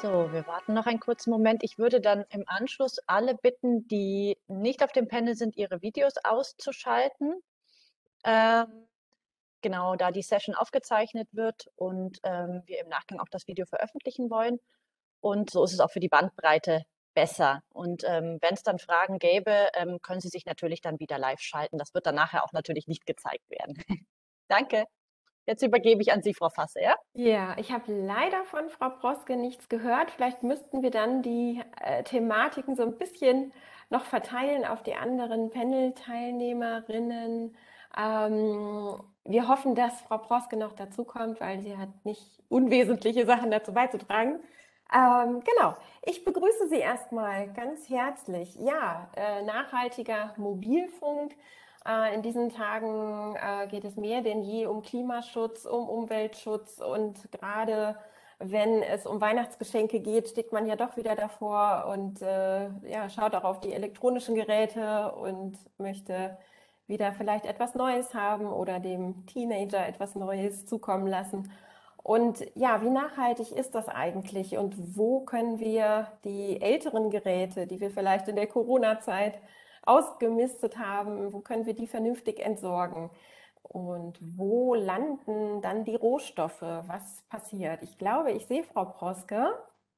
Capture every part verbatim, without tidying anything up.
So, wir warten noch einen kurzen Moment. Ich würde dann im Anschluss alle bitten, die nicht auf dem Panel sind, ihre Videos auszuschalten. Ähm, genau, da die Session aufgezeichnet wird und ähm, wir im Nachgang auch das Video veröffentlichen wollen. Und so ist es auch für die Bandbreite besser. Und ähm, wenn es dann Fragen gäbe, ähm, können Sie sich natürlich dann wieder live schalten. Das wird dann nachher auch natürlich nicht gezeigt werden. Danke. Jetzt übergebe ich an Sie, Frau Fasse, ja? Ja, ich habe leider von Frau Broske nichts gehört. Vielleicht müssten wir dann die äh, Thematiken so ein bisschen noch verteilen auf die anderen Panel-Teilnehmerinnen. Ähm, wir hoffen, dass Frau Broske noch dazukommt, weil sie hat nicht unwesentliche Sachen dazu beizutragen. Ähm, genau, ich begrüße Sie erstmal ganz herzlich. Ja, äh, nachhaltiger Mobilfunk. Äh, in diesen Tagen äh, geht es mehr denn je um Klimaschutz, um Umweltschutz und gerade wenn es um Weihnachtsgeschenke geht, steht man ja doch wieder davor und äh, ja, schaut auch auf die elektronischen Geräte und möchte wieder vielleicht etwas Neues haben oder dem Teenager etwas Neues zukommen lassen. Und ja, wie nachhaltig ist das eigentlich und wo können wir die älteren Geräte, die wir vielleicht in der Corona-Zeit ausgemistet haben, wo können wir die vernünftig entsorgen? Und wo landen dann die Rohstoffe? Was passiert? Ich glaube, ich sehe Frau Proske.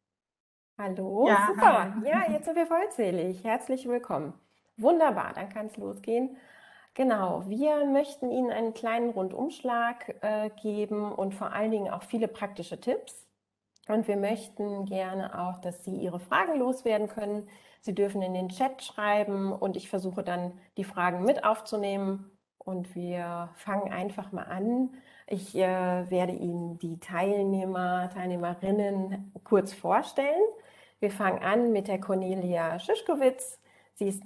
Hallo, Ja, super. hallo. Ja, jetzt sind wir vollzählig. Herzlich willkommen. Wunderbar, dann kann es losgehen. Genau, wir möchten Ihnen einen kleinen Rundumschlag äh, geben und vor allen Dingen auch viele praktische Tipps. Und wir möchten gerne auch, dass Sie Ihre Fragen loswerden können. Sie dürfen in den Chat schreiben und ich versuche dann die Fragen mit aufzunehmen. Und wir fangen einfach mal an. Ich äh, werde Ihnen die Teilnehmer, Teilnehmerinnen kurz vorstellen. Wir fangen an mit der Cornelia Schischkowitz. Sie ist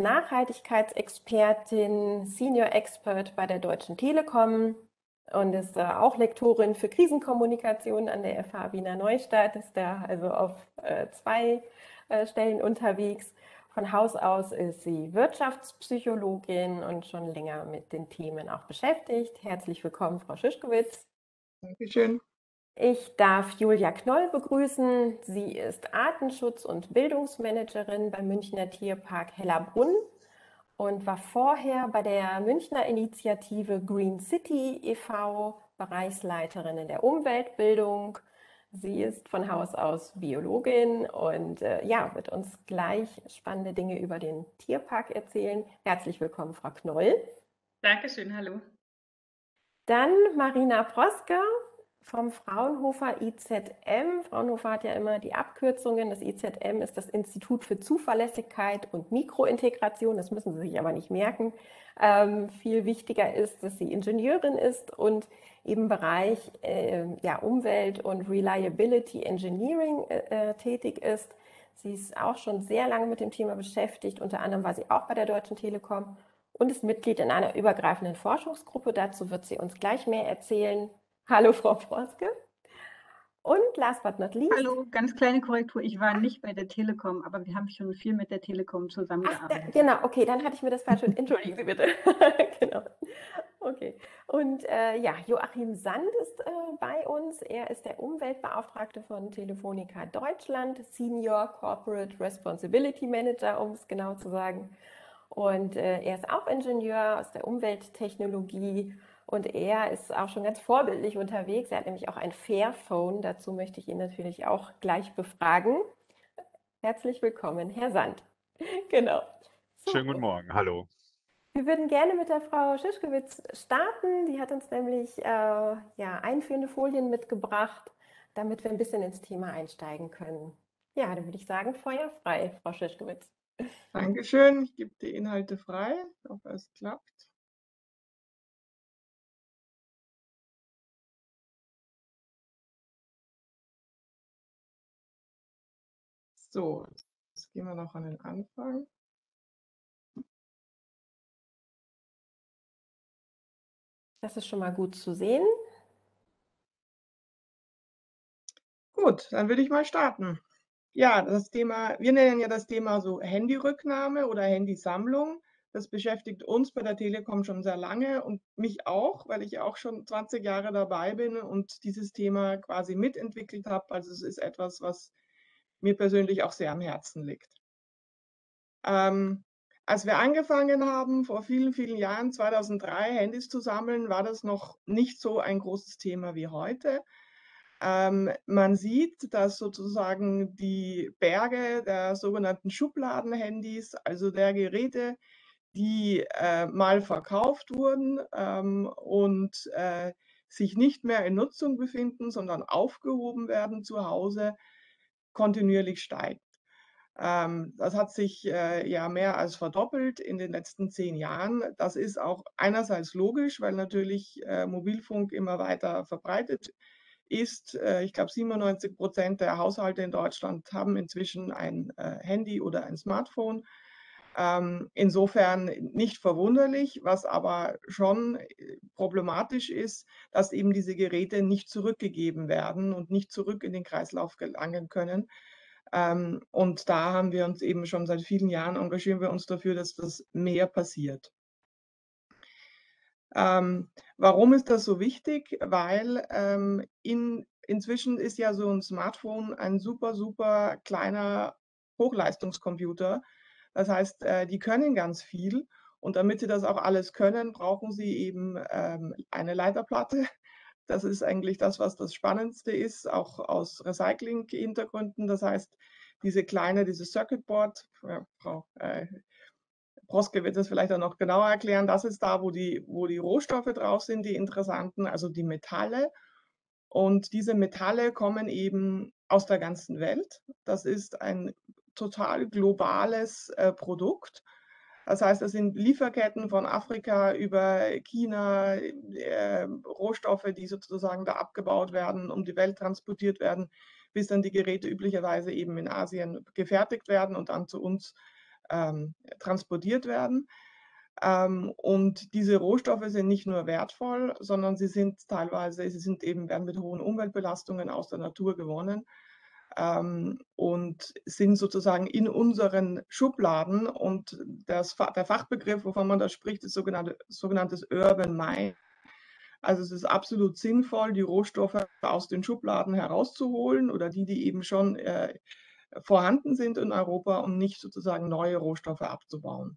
Nachhaltigkeitsexpertin, Senior Expert bei der Deutschen Telekom und ist äh, auch Lektorin für Krisenkommunikation an der F H Wiener Neustadt, ist da also auf äh, zwei äh, Stellen unterwegs. Von Haus aus ist sie Wirtschaftspsychologin und schon länger mit den Themen auch beschäftigt. Herzlich willkommen, Frau Schischkowitz. Dankeschön. Ich darf Julia Knoll begrüßen. Sie ist Artenschutz- und Bildungsmanagerin beim Münchner Tierpark Hellerbrunn und war vorher bei der Münchner Initiative Green City e V Bereichsleiterin in der Umweltbildung. Sie ist von Haus aus Biologin und äh, ja, wird uns gleich spannende Dinge über den Tierpark erzählen. Herzlich willkommen, Frau Knoll. Dankeschön, hallo. Dann Marina Proske vom Fraunhofer I Z M. Fraunhofer hat ja immer die Abkürzungen. Das I Z M ist das Institut für Zuverlässigkeit und Mikrointegration. Das müssen Sie sich aber nicht merken. Ähm, viel wichtiger ist, dass sie Ingenieurin ist und im Bereich äh, ja, Umwelt und Reliability Engineering äh, tätig ist. Sie ist auch schon sehr lange mit dem Thema beschäftigt. Unter anderem war sie auch bei der Deutschen Telekom und ist Mitglied in einer übergreifenden Forschungsgruppe. Dazu wird sie uns gleich mehr erzählen. Hallo, Frau Proske. Und last but not least. Hallo, ganz kleine Korrektur. Ich war nicht bei der Telekom, aber wir haben schon viel mit der Telekom Ach, da, zusammengearbeitet. genau, okay, dann hatte ich mir das falsch. Entschuldigen Sie bitte. Genau. Okay. Und äh, ja, Joachim Sand ist äh, bei uns. Er ist der Umweltbeauftragte von Telefonica Deutschland, Senior Corporate Responsibility Manager, um es genau zu sagen. Und äh, er ist auch Ingenieur aus der Umwelttechnologie und er ist auch schon ganz vorbildlich unterwegs. Er hat nämlich auch ein Fairphone. Dazu möchte ich ihn natürlich auch gleich befragen. Herzlich willkommen, Herr Sand. Genau. Schönen So, guten Morgen, hallo. wir würden gerne mit der Frau Schischkowitz starten. Die hat uns nämlich äh, ja, einführende Folien mitgebracht, damit wir ein bisschen ins Thema einsteigen können. Ja, dann würde ich sagen, Feuer frei, Frau Schischkowitz. Dankeschön. Ich gebe die Inhalte frei. Ich hoffe, es klappt. So, jetzt gehen wir noch an den Anfang. Das ist schon mal gut zu sehen. Gut, dann würde ich mal starten. Ja, das Thema, wir nennen ja das Thema so Handyrücknahme oder Handysammlung. Das beschäftigt uns bei der Telekom schon sehr lange und mich auch, weil ich auch schon zwanzig Jahre dabei bin und dieses Thema quasi mitentwickelt habe. Also es ist etwas, was mir persönlich auch sehr am Herzen liegt. Ähm, als wir angefangen haben, vor vielen, vielen Jahren, zweitausenddrei, Handys zu sammeln, war das noch nicht so ein großes Thema wie heute. Ähm, man sieht, dass sozusagen die Berge der sogenannten Schubladen-Handys, also der Geräte, die äh, mal verkauft wurden ähm, und äh, sich nicht mehr in Nutzung befinden, sondern aufgehoben werden zu Hause, kontinuierlich steigt. Ähm, das hat sich äh, ja mehr als verdoppelt in den letzten zehn Jahren. Das ist auch einerseits logisch, weil natürlich äh, Mobilfunk immer weiter verbreitet ist. Äh, ich glaube, siebenundneunzig Prozent der Haushalte in Deutschland haben inzwischen ein äh, Handy oder ein Smartphone. Ähm, insofern nicht verwunderlich, was aber schon problematisch ist, dass eben diese Geräte nicht zurückgegeben werden und nicht zurück in den Kreislauf gelangen können. Ähm, und da haben wir uns eben schon seit vielen Jahren engagieren wir uns dafür, dass das mehr passiert. Ähm, warum ist das so wichtig? Weil ähm, in, inzwischen ist ja so ein Smartphone ein super, super kleiner Hochleistungscomputer. Das heißt, äh, die können ganz viel. Und damit sie das auch alles können, brauchen sie eben ähm, eine Leiterplatte. Das ist eigentlich das, was das Spannendste ist, auch aus Recycling-Hintergründen. Das heißt, diese kleine, dieses Circuitboard, ja, Frau äh, Proske wird das vielleicht auch noch genauer erklären, das ist da, wo die, wo die Rohstoffe drauf sind, die interessanten, also die Metalle. Und diese Metalle kommen eben aus der ganzen Welt. Das ist ein total globales äh, Produkt. Das heißt, es sind Lieferketten von Afrika über China, äh, Rohstoffe, die sozusagen da abgebaut werden, um die Welt transportiert werden, bis dann die Geräte üblicherweise eben in Asien gefertigt werden und dann zu uns ähm, transportiert werden. Ähm, und diese Rohstoffe sind nicht nur wertvoll, sondern sie sind teilweise, sie sind eben, werden mit hohen Umweltbelastungen aus der Natur gewonnen ähm, und sind sozusagen in unseren Schubladen. Und das, der Fachbegriff, wovon man da spricht, ist sogenannte, sogenanntes Urban Mine. Also es ist absolut sinnvoll, die Rohstoffe aus den Schubladen herauszuholen oder die, die eben schon äh, vorhanden sind in Europa, um nicht sozusagen neue Rohstoffe abzubauen.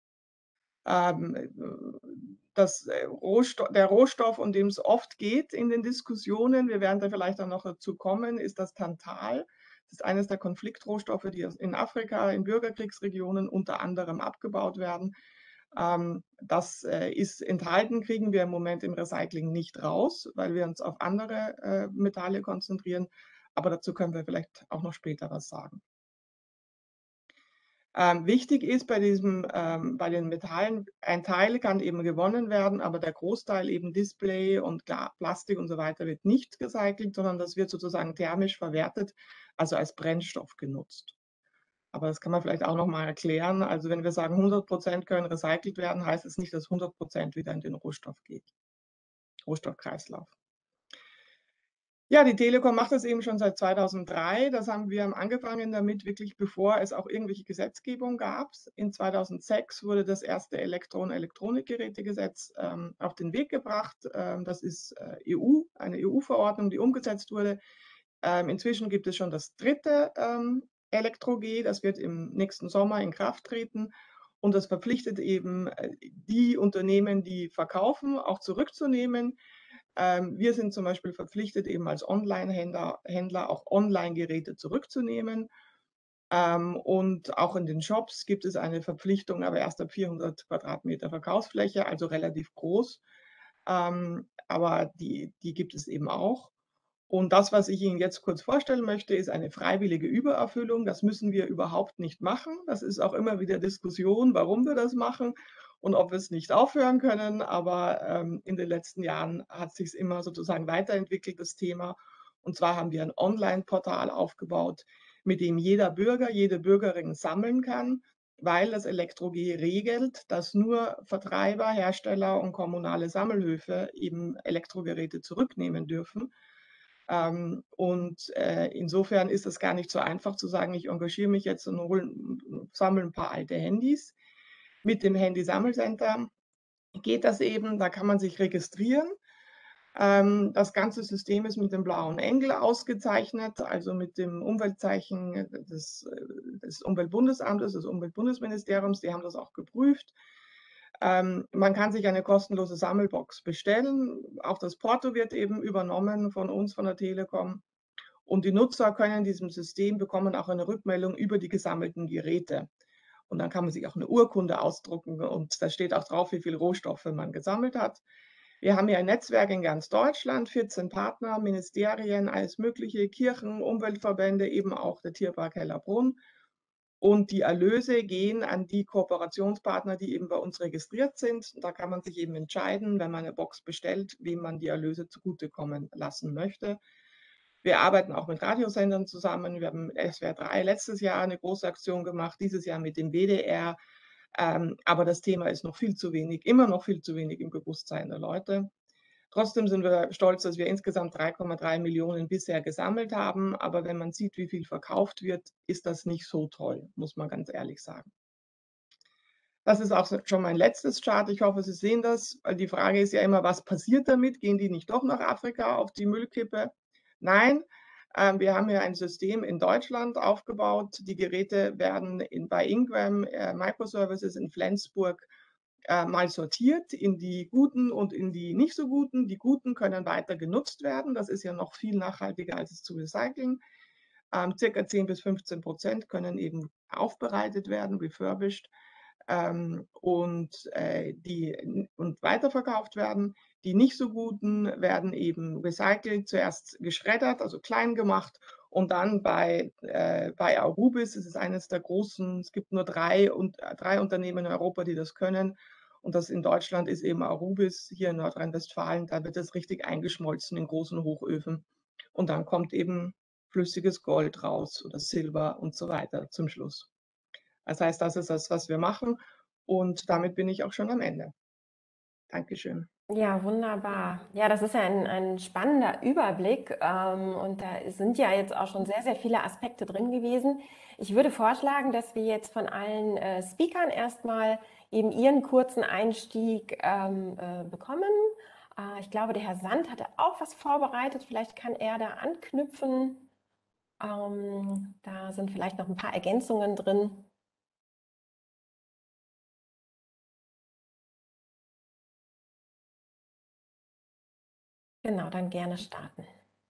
Ähm, das Rohstoff, der Rohstoff, um den es oft geht in den Diskussionen, wir werden da vielleicht auch noch dazu kommen, ist das Tantal. Das ist eines der Konfliktrohstoffe, die in Afrika, in Bürgerkriegsregionen unter anderem abgebaut werden. Ähm, das äh, ist enthalten, kriegen wir im Moment im Recycling nicht raus, weil wir uns auf andere äh, Metalle konzentrieren. Aber dazu können wir vielleicht auch noch später was sagen. Ähm, wichtig ist bei, diesem, ähm, bei den Metallen, ein Teil kann eben gewonnen werden, aber der Großteil eben Display und Plastik und so weiter wird nicht recycelt, sondern das wird sozusagen thermisch verwertet, also als Brennstoff genutzt. Aber das kann man vielleicht auch noch mal erklären. Also wenn wir sagen, hundert Prozent können recycelt werden, heißt es nicht, dass hundert Prozent wieder in den Rohstoff geht. Rohstoffkreislauf. Ja, die Telekom macht das eben schon seit zweitausenddrei. Das haben wir angefangen damit, wirklich bevor es auch irgendwelche Gesetzgebung gab. In zweitausendsechs wurde das erste Elektro- und Elektronikgerätegesetz ähm, auf den Weg gebracht. Ähm, das ist äh, E U, eine E U-Verordnung, die umgesetzt wurde. Ähm, inzwischen gibt es schon das dritte ähm, Elektro-G, das wird im nächsten Sommer in Kraft treten. Und das verpflichtet eben äh, die Unternehmen, die verkaufen, auch zurückzunehmen. Ähm, wir sind zum Beispiel verpflichtet, eben als Online-Händler Händler auch Online-Geräte zurückzunehmen. Ähm, und auch in den Shops gibt es eine Verpflichtung, aber erst ab vierhundert Quadratmeter Verkaufsfläche, also relativ groß. Ähm, aber die, die gibt es eben auch. Und das, was ich Ihnen jetzt kurz vorstellen möchte, ist eine freiwillige Übererfüllung. Das müssen wir überhaupt nicht machen. Das ist auch immer wieder Diskussion, warum wir das machen und ob wir es nicht aufhören können. Aber ähm, in den letzten Jahren hat sich es immer sozusagen weiterentwickelt, das Thema. Und zwar haben wir ein Online-Portal aufgebaut, mit dem jeder Bürger, jede Bürgerin sammeln kann, weil das Elektro-G regelt, dass nur Vertreiber, Hersteller und kommunale Sammelhöfe eben Elektrogeräte zurücknehmen dürfen. Ähm, und äh, insofern ist es gar nicht so einfach zu sagen, ich engagiere mich jetzt und hol, sammle ein paar alte Handys. Mit dem Handy-Sammelcenter geht das eben, da kann man sich registrieren. Ähm, das ganze System ist mit dem blauen Engel ausgezeichnet, also mit dem Umweltzeichen des, des Umweltbundesamtes, des Umweltbundesministeriums. Die haben das auch geprüft. Ähm, man kann sich eine kostenlose Sammelbox bestellen. Auch das Porto wird eben übernommen von uns, von der Telekom. Und die Nutzer können in diesem System bekommen auch eine Rückmeldung über die gesammelten Geräte. Und dann kann man sich auch eine Urkunde ausdrucken und da steht auch drauf, wie viele Rohstoffe man gesammelt hat. Wir haben ja ein Netzwerk in ganz Deutschland, vierzehn Partner, Ministerien, alles mögliche, Kirchen, Umweltverbände, eben auch der Tierpark Hellerbrunn. Und die Erlöse gehen an die Kooperationspartner, die eben bei uns registriert sind. Da kann man sich eben entscheiden, wenn man eine Box bestellt, wem man die Erlöse zugutekommen lassen möchte. Wir arbeiten auch mit Radiosendern zusammen. Wir haben mit S W R drei letztes Jahr eine große Aktion gemacht, dieses Jahr mit dem W D R. Ähm, aber das Thema ist noch viel zu wenig, immer noch viel zu wenig im Bewusstsein der Leute. Trotzdem sind wir stolz, dass wir insgesamt drei Komma drei Millionen bisher gesammelt haben. Aber wenn man sieht, wie viel verkauft wird, ist das nicht so toll, muss man ganz ehrlich sagen. Das ist auch schon mein letztes Chart. Ich hoffe, Sie sehen das, weil die Frage ist ja immer, was passiert damit? Gehen die nicht doch nach Afrika auf die Müllkippe? Nein, äh, wir haben ja ein System in Deutschland aufgebaut. Die Geräte werden in, bei Ingram äh, Microservices in Flensburg äh, mal sortiert in die guten und in die nicht so guten. Die guten können weiter genutzt werden. Das ist ja noch viel nachhaltiger als es zu recyceln. Ähm, circa zehn bis fünfzehn Prozent können eben aufbereitet werden, refurbished. Ähm, und, äh, die, und weiterverkauft werden. Die nicht so guten werden eben recycelt, zuerst geschreddert, also klein gemacht und dann bei, äh, bei Arubis, es ist eines der großen, es gibt nur drei, und, äh, drei Unternehmen in Europa, die das können. Und das in Deutschland ist eben Arubis, hier in Nordrhein-Westfalen, da wird das richtig eingeschmolzen in großen Hochöfen. Und dann kommt eben flüssiges Gold raus oder Silber und so weiter zum Schluss. Das heißt, das ist das, was wir machen. Und damit bin ich auch schon am Ende. Dankeschön. Ja, wunderbar. Ja, das ist ja ein, ein spannender Überblick ähm, und da sind ja jetzt auch schon sehr, sehr viele Aspekte drin gewesen. Ich würde vorschlagen, dass wir jetzt von allen äh, Speakern erstmal eben ihren kurzen Einstieg ähm, äh, bekommen. Äh, ich glaube, der Herr Sand hatte auch was vorbereitet. Vielleicht kann er da anknüpfen. Ähm, da sind vielleicht noch ein paar Ergänzungen drin. Genau, dann gerne starten.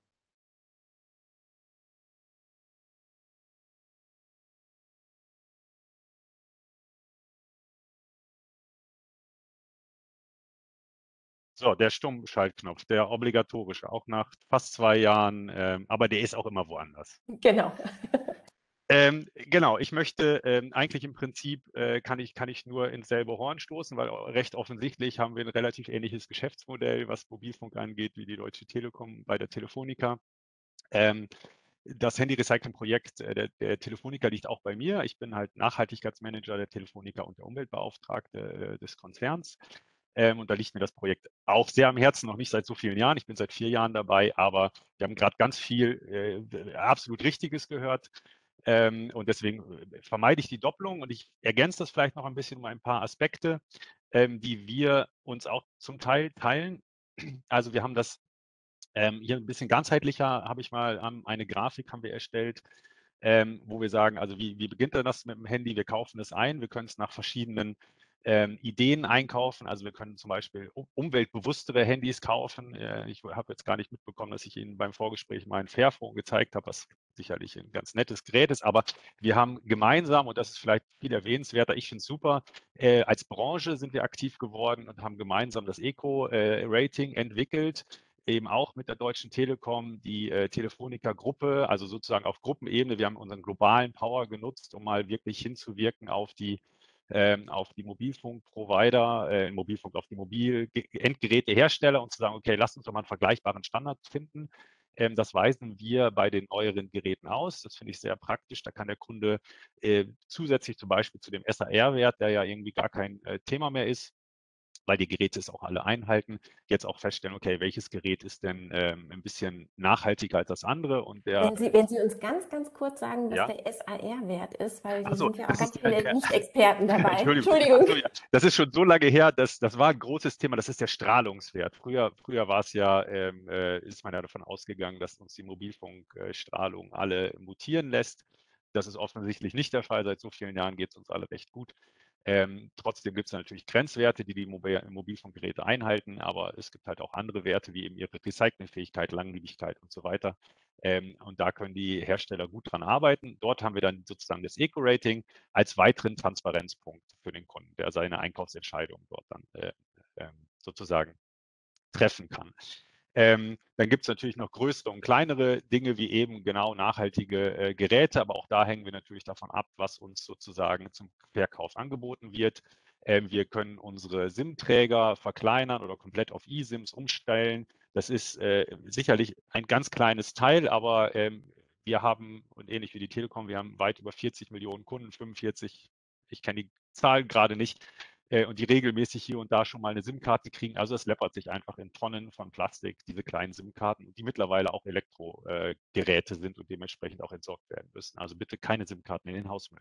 So, der Stummschaltknopf, der obligatorische, auch nach fast zwei Jahren, ähm, aber der ist auch immer woanders. Genau. Ähm, genau, ich möchte ähm, eigentlich im Prinzip, äh, kann, ich, kann ich nur ins selbe Horn stoßen, weil recht offensichtlich haben wir ein relativ ähnliches Geschäftsmodell, was Mobilfunk angeht, wie die Deutsche Telekom bei der Telefonica. Ähm, das Handy-Recycling-Projekt äh, der, der Telefonica liegt auch bei mir. Ich bin halt Nachhaltigkeitsmanager der Telefonica und der Umweltbeauftragte äh, des Konzerns. Ähm, und da liegt mir das Projekt auch sehr am Herzen, noch nicht seit so vielen Jahren. Ich bin seit vier Jahren dabei, aber wir haben gerade ganz viel äh, absolut Richtiges gehört. Ähm, und deswegen vermeide ich die Doppelung und ich ergänze das vielleicht noch ein bisschen um ein paar Aspekte, ähm, die wir uns auch zum Teil teilen. Also wir haben das ähm, hier ein bisschen ganzheitlicher, habe ich mal ähm, eine Grafik haben wir erstellt, ähm, wo wir sagen, also wie, wie beginnt denn das mit dem Handy? Wir kaufen es ein, wir können es nach verschiedenen ähm, Ideen einkaufen. Also wir können zum Beispiel umweltbewusstere Handys kaufen. Äh, ich habe jetzt gar nicht mitbekommen, dass ich Ihnen beim Vorgespräch mein Fairphone gezeigt habe, was sicherlich ein ganz nettes Gerät ist. Aber wir haben gemeinsam, und das ist vielleicht viel erwähnenswerter, ich finde es super, äh, als Branche sind wir aktiv geworden und haben gemeinsam das Eco-Rating äh, entwickelt, eben auch mit der Deutschen Telekom, die äh, Telefonica-Gruppe, also sozusagen auf Gruppenebene. Wir haben unseren globalen Power genutzt, um mal wirklich hinzuwirken auf die ähm, auf die Mobilfunkprovider, äh, Mobilfunk auf die Mobil-Endgerätehersteller und zu sagen, okay, lasst uns doch mal einen vergleichbaren Standard finden. Ähm, das weisen wir bei den neueren Geräten aus. Das finde ich sehr praktisch. Da kann der Kunde äh, zusätzlich zum Beispiel zu dem S A R-Wert, der ja irgendwie gar kein äh, Thema mehr ist, weil die Geräte es auch alle einhalten, jetzt auch feststellen, okay, welches Gerät ist denn ähm, ein bisschen nachhaltiger als das andere und der, Wenn Sie, wenn Sie uns ganz, ganz kurz sagen, was ja, der S A R-Wert ist, weil hier achso, sind ja auch das ist ganz der, viele der Nicht-Experten dabei. Entschuldigung, Entschuldigung. achso, ja, das ist schon so lange her, dass, das war ein großes Thema, das ist der Strahlungswert. Früher, früher war es ja, ähm, äh, ist man ja davon ausgegangen, dass uns die Mobilfunkstrahlung alle mutieren lässt. Das ist offensichtlich nicht der Fall, seit so vielen Jahren geht es uns alle recht gut. Ähm, trotzdem gibt es natürlich Grenzwerte, die die Mobil Mobilfunkgeräte einhalten, aber es gibt halt auch andere Werte, wie eben ihre Recyclingfähigkeit, Langlebigkeit und so weiter. Ähm, und da können die Hersteller gut dran arbeiten. Dort haben wir dann sozusagen das Eco-Rating als weiteren Transparenzpunkt für den Kunden, der seine Einkaufsentscheidung dort dann äh, äh, sozusagen treffen kann. Ähm, dann gibt es natürlich noch größere und kleinere Dinge wie eben genau nachhaltige äh, Geräte, aber auch da hängen wir natürlich davon ab, was uns sozusagen zum Verkauf angeboten wird. Ähm, wir können unsere SIM-Träger verkleinern oder komplett auf eSIMs umstellen. Das ist äh, sicherlich ein ganz kleines Teil, aber ähm, wir haben, und ähnlich wie die Telekom, wir haben weit über vierzig Millionen Kunden, fünfundvierzig, ich kenne die Zahlen gerade nicht, äh, und die regelmäßig hier und da schon mal eine SIM-Karte kriegen. Also es läppert sich einfach in Tonnen von Plastik, diese kleinen SIM-Karten, die mittlerweile auch Elektrogeräte äh, sind und dementsprechend auch entsorgt werden müssen. Also bitte keine SIM-Karten in den Hausmüll.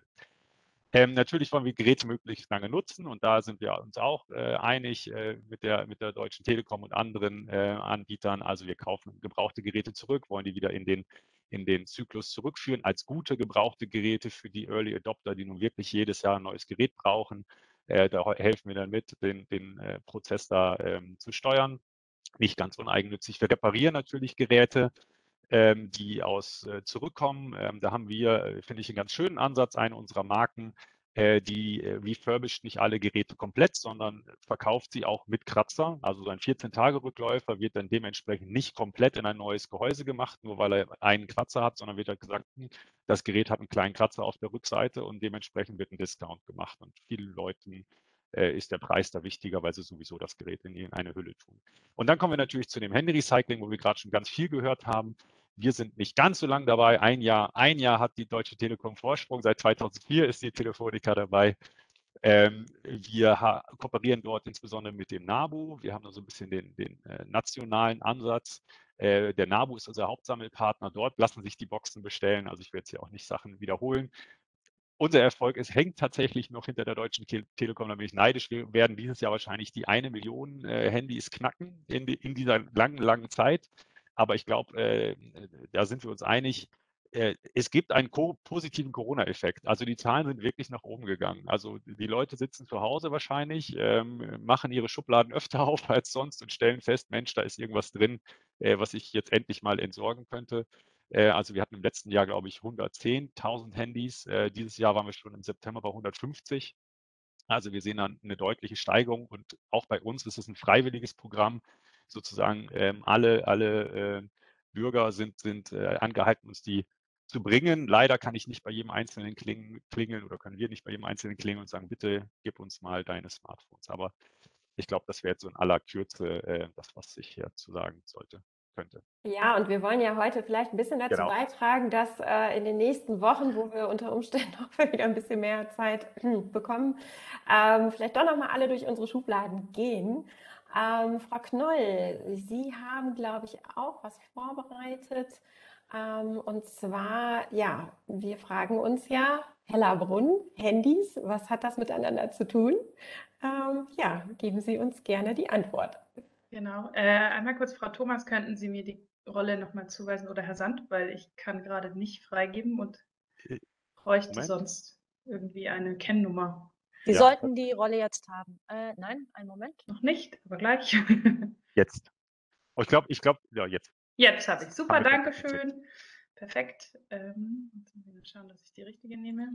Ähm, natürlich wollen wir Geräte möglichst lange nutzen und da sind wir uns auch äh, einig äh, mit, der, mit der Deutschen Telekom und anderen äh, Anbietern. Also wir kaufen gebrauchte Geräte zurück, wollen die wieder in den, in den Zyklus zurückführen als gute gebrauchte Geräte für die Early Adopter, die nun wirklich jedes Jahr ein neues Gerät brauchen. Äh, da helfen wir dann mit, den, den äh, Prozess da ähm, zu steuern. Nicht ganz uneigennützig. Wir reparieren natürlich Geräte, ähm, die aus äh, zurückkommen. Ähm, da haben wir, äh, finde ich, einen ganz schönen Ansatz, eine unserer Marken, äh, die äh, refurbished nicht alle Geräte komplett, sondern verkauft sie auch mit Kratzer. Also so ein vierzehn-Tage-Rückläufer wird dann dementsprechend nicht komplett in ein neues Gehäuse gemacht, nur weil er einen Kratzer hat, sondern wird halt gesagt, hm, das Gerät hat einen kleinen Kratzer auf der Rückseite und dementsprechend wird ein Discount gemacht. Und vielen Leuten äh, ist der Preis da wichtiger, weil sie sowieso das Gerät in eine Hülle tun. Und dann kommen wir natürlich zu dem Handy-Recycling, wo wir gerade schon ganz viel gehört haben. Wir sind nicht ganz so lang dabei. Ein Jahr, ein Jahr hat die Deutsche Telekom Vorsprung. Seit zweitausendvier ist die Telefonica dabei. Ähm, wir kooperieren dort insbesondere mit dem NABU. Wir haben da so ein bisschen den, den äh, nationalen Ansatz. Äh, der NABU ist unser Hauptsammelpartner. Dort lassen sich die Boxen bestellen. Also ich werde jetzt hier auch nicht Sachen wiederholen. Unser Erfolg ist, hängt tatsächlich noch hinter der Deutschen Telekom, da bin ich neidisch. Wir werden dieses Jahr wahrscheinlich die eine Million äh, Handys knacken in, die, in dieser langen, langen Zeit. Aber ich glaube, äh, da sind wir uns einig, äh, es gibt einen co positiven Corona-Effekt. Also die Zahlen sind wirklich nach oben gegangen. Also die Leute sitzen zu Hause wahrscheinlich, ähm, machen ihre Schubladen öfter auf als sonst und stellen fest, Mensch, da ist irgendwas drin, äh, was ich jetzt endlich mal entsorgen könnte. Also wir hatten im letzten Jahr, glaube ich, hundertzehntausend Handys. Dieses Jahr waren wir schon im September bei hundertfünfzig. Also wir sehen dann eine deutliche Steigerung und auch bei uns ist es ein freiwilliges Programm. Sozusagen ähm, alle, alle äh, Bürger sind, sind äh, angehalten, uns die zu bringen. Leider kann ich nicht bei jedem Einzelnen klingeln, klingeln oder können wir nicht bei jedem Einzelnen klingeln und sagen, bitte gib uns mal deine Smartphones. Aber ich glaube, das wäre jetzt so in aller Kürze äh, das, was ich hier zu sagen sollte, könnte. Ja, und wir wollen ja heute vielleicht ein bisschen dazu Genau. beitragen, dass äh, in den nächsten Wochen, wo wir unter Umständen auch wieder ein bisschen mehr Zeit hm, bekommen, ähm, vielleicht doch nochmal alle durch unsere Schubladen gehen. Ähm, Frau Knoll, Sie haben, glaube ich, auch was vorbereitet. Ähm, und zwar, ja, wir fragen uns ja, Hellerbrunn, Handys, was hat das miteinander zu tun? Ähm, ja, geben Sie uns gerne die Antwort. Genau. Äh, einmal kurz, Frau Thomas, könnten Sie mir die Rolle nochmal zuweisen oder Herr Sand, weil ich kann gerade nicht freigeben und bräuchte Moment. sonst irgendwie eine Kennnummer. Sie Ja. sollten die Rolle jetzt haben. Äh, nein, einen Moment. Noch nicht, aber gleich. Jetzt. Oh, ich glaube, ich glaube, ja, jetzt. Jetzt habe ich. Super, Haben wir danke kommuniziert. schön. Perfekt. Ähm, jetzt müssen wir schauen, dass ich die richtige nehme.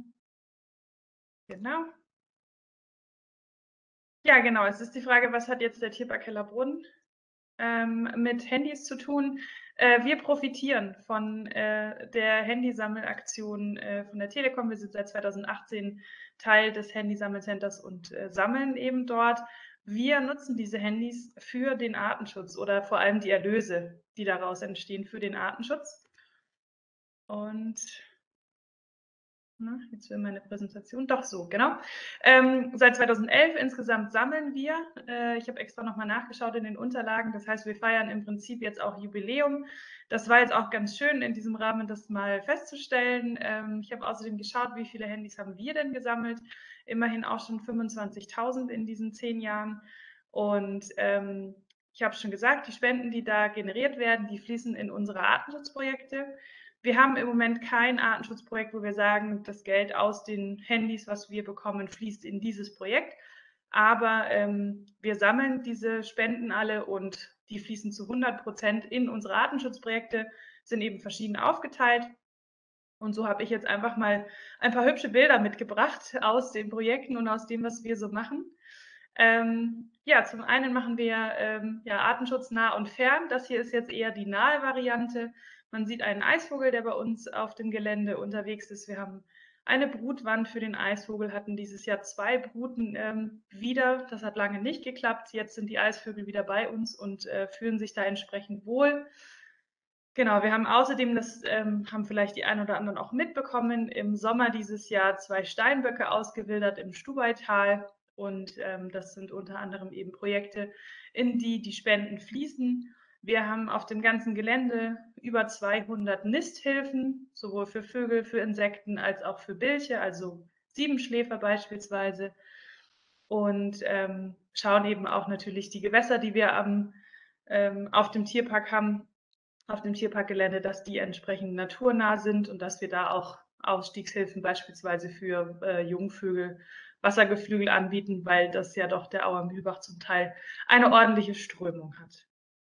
Genau. Ja, genau. Es ist die Frage, was hat jetzt der Tierpark Hellerbrunn ähm, mit Handys zu tun? Äh, wir profitieren von äh, der Handysammelaktion äh, von der Telekom. Wir sind seit zweitausendachtzehn Teil des Handysammelcenters und äh, sammeln eben dort. Wir nutzen diese Handys für den Artenschutz oder vor allem die Erlöse, die daraus entstehen, für den Artenschutz. Und Na, jetzt will meine Präsentation doch so, genau. Ähm, seit zweitausendelf insgesamt sammeln wir. Äh, ich habe extra nochmal nachgeschaut in den Unterlagen. Das heißt, wir feiern im Prinzip jetzt auch Jubiläum. Das war jetzt auch ganz schön, in diesem Rahmen das mal festzustellen. Ähm, ich habe außerdem geschaut, wie viele Handys haben wir denn gesammelt. Immerhin auch schon fünfundzwanzigtausend in diesen zehn Jahren. Und ähm, ich habe schon gesagt, die Spenden, die da generiert werden, die fließen in unsere Artenschutzprojekte. Wir haben im Moment kein Artenschutzprojekt, wo wir sagen, das Geld aus den Handys, was wir bekommen, fließt in dieses Projekt. Aber ähm, wir sammeln diese Spenden alle und die fließen zu hundert Prozent in unsere Artenschutzprojekte, sind eben verschieden aufgeteilt. Und so habe ich jetzt einfach mal ein paar hübsche Bilder mitgebracht aus den Projekten und aus dem, was wir so machen. Ähm, ja, zum einen machen wir ähm, ja, Artenschutz nah und fern. Das hier ist jetzt eher die nahe Variante. Man sieht einen Eisvogel, der bei uns auf dem Gelände unterwegs ist. Wir haben eine Brutwand für den Eisvogel, hatten dieses Jahr zwei Bruten ähm, wieder. Das hat lange nicht geklappt. Jetzt sind die Eisvögel wieder bei uns und äh, fühlen sich da entsprechend wohl. Genau, wir haben außerdem, das ähm, haben vielleicht die einen oder anderen auch mitbekommen, im Sommer dieses Jahr zwei Steinböcke ausgewildert im Stubaital. Und ähm, das sind unter anderem eben Projekte, in die die Spenden fließen. Wir haben auf dem ganzen Gelände über zweihundert Nisthilfen, sowohl für Vögel, für Insekten als auch für Bilche, also Siebenschläfer beispielsweise. Und ähm, schauen eben auch natürlich die Gewässer, die wir am, ähm, auf dem Tierpark haben, auf dem Tierparkgelände, dass die entsprechend naturnah sind und dass wir da auch Ausstiegshilfen beispielsweise für äh, Jungvögel, Wassergeflügel anbieten, weil das ja doch der Auer Mühlbach zum Teil eine ordentliche Strömung hat.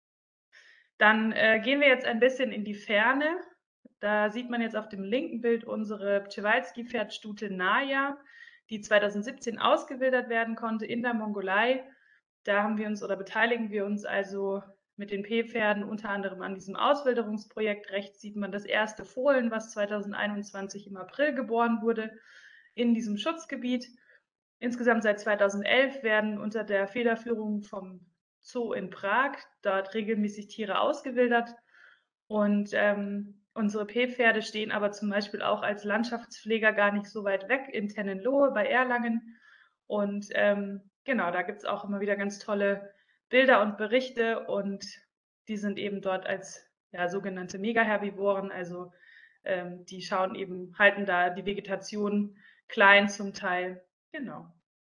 Dann äh, gehen wir jetzt ein bisschen in die Ferne. Da sieht man jetzt auf dem linken Bild unsere Przewalski-Pferdstute Naya, die zweitausendsiebzehn ausgewildert werden konnte in der Mongolei. Da haben wir uns oder beteiligen wir uns also mit den P-Pferden unter anderem an diesem Auswilderungsprojekt. Rechts sieht man das erste Fohlen, was zweitausendeinundzwanzig im April geboren wurde, in diesem Schutzgebiet. Insgesamt seit zweitausendelf werden unter der Federführung vom Zoo in Prag dort regelmäßig Tiere ausgewildert. Und ähm, unsere P-Pferde stehen aber zum Beispiel auch als Landschaftspfleger gar nicht so weit weg in Tennenlohe bei Erlangen. Und ähm, genau, da gibt es auch immer wieder ganz tolle Bilder und Berichte und die sind eben dort als ja, sogenannte Megaherbivoren, also ähm, die schauen eben, halten da die Vegetation klein zum Teil. Genau.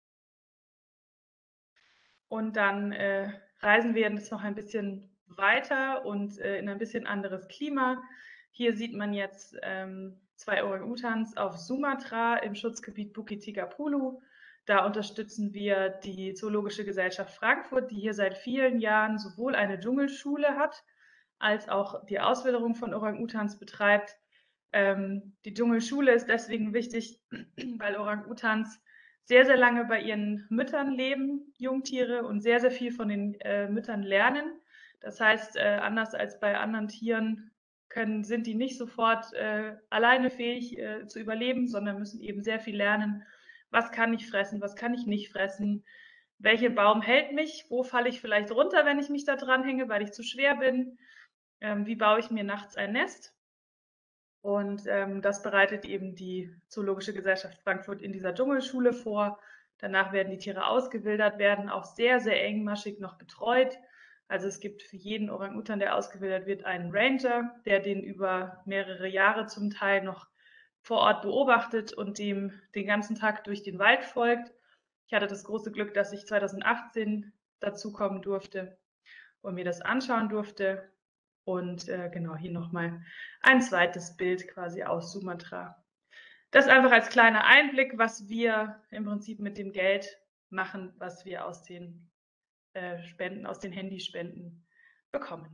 Und dann äh, reisen wir jetzt noch ein bisschen weiter und äh, in ein bisschen anderes Klima. Hier sieht man jetzt ähm, zwei Orang-Utans auf Sumatra im Schutzgebiet Bukit Tigapulu. Da unterstützen wir die Zoologische Gesellschaft Frankfurt, die hier seit vielen Jahren sowohl eine Dschungelschule hat, als auch die Auswilderung von Orang-Utans betreibt. Ähm, die Dschungelschule ist deswegen wichtig, weil Orang-Utans sehr, sehr lange bei ihren Müttern leben, Jungtiere, und sehr, sehr viel von den äh, Müttern lernen. Das heißt, äh, anders als bei anderen Tieren können, sind die nicht sofort äh, alleine fähig äh, zu überleben, sondern müssen eben sehr viel lernen. Was kann ich fressen, was kann ich nicht fressen? Welcher Baum hält mich? Wo falle ich vielleicht runter, wenn ich mich da dran hänge, weil ich zu schwer bin? Ähm, wie baue ich mir nachts ein Nest? Und ähm, das bereitet eben die Zoologische Gesellschaft Frankfurt in dieser Dschungelschule vor. Danach werden die Tiere ausgewildert, werden auch sehr, sehr engmaschig noch betreut. Also es gibt für jeden Orang-Utan, der ausgewildert wird, einen Ranger, der den über mehrere Jahre zum Teil noch vor Ort beobachtet und dem den ganzen Tag durch den Wald folgt. Ich hatte das große Glück, dass ich zweitausendachtzehn dazukommen durfte und mir das anschauen durfte. Und äh, genau, hier nochmal ein zweites Bild quasi aus Sumatra. Das einfach als kleiner Einblick, was wir im Prinzip mit dem Geld machen, was wir aus den äh, Spenden, aus den Handyspenden bekommen.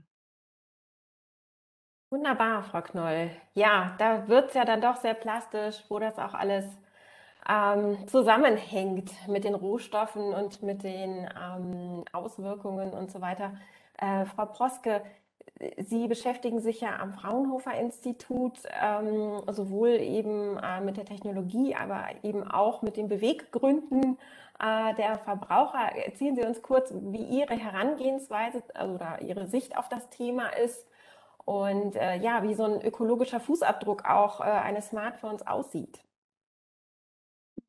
Wunderbar, Frau Knoll. Ja, da wird es ja dann doch sehr plastisch, wo das auch alles ähm, zusammenhängt mit den Rohstoffen und mit den ähm, Auswirkungen und so weiter. Äh, Frau Proske, Sie beschäftigen sich ja am Fraunhofer-Institut ähm, sowohl eben äh, mit der Technologie, aber eben auch mit den Beweggründen äh, der Verbraucher. Erzählen Sie uns kurz, wie Ihre Herangehensweise oder Ihre Sicht auf das Thema ist und äh, ja, wie so ein ökologischer Fußabdruck auch äh, eines Smartphones aussieht.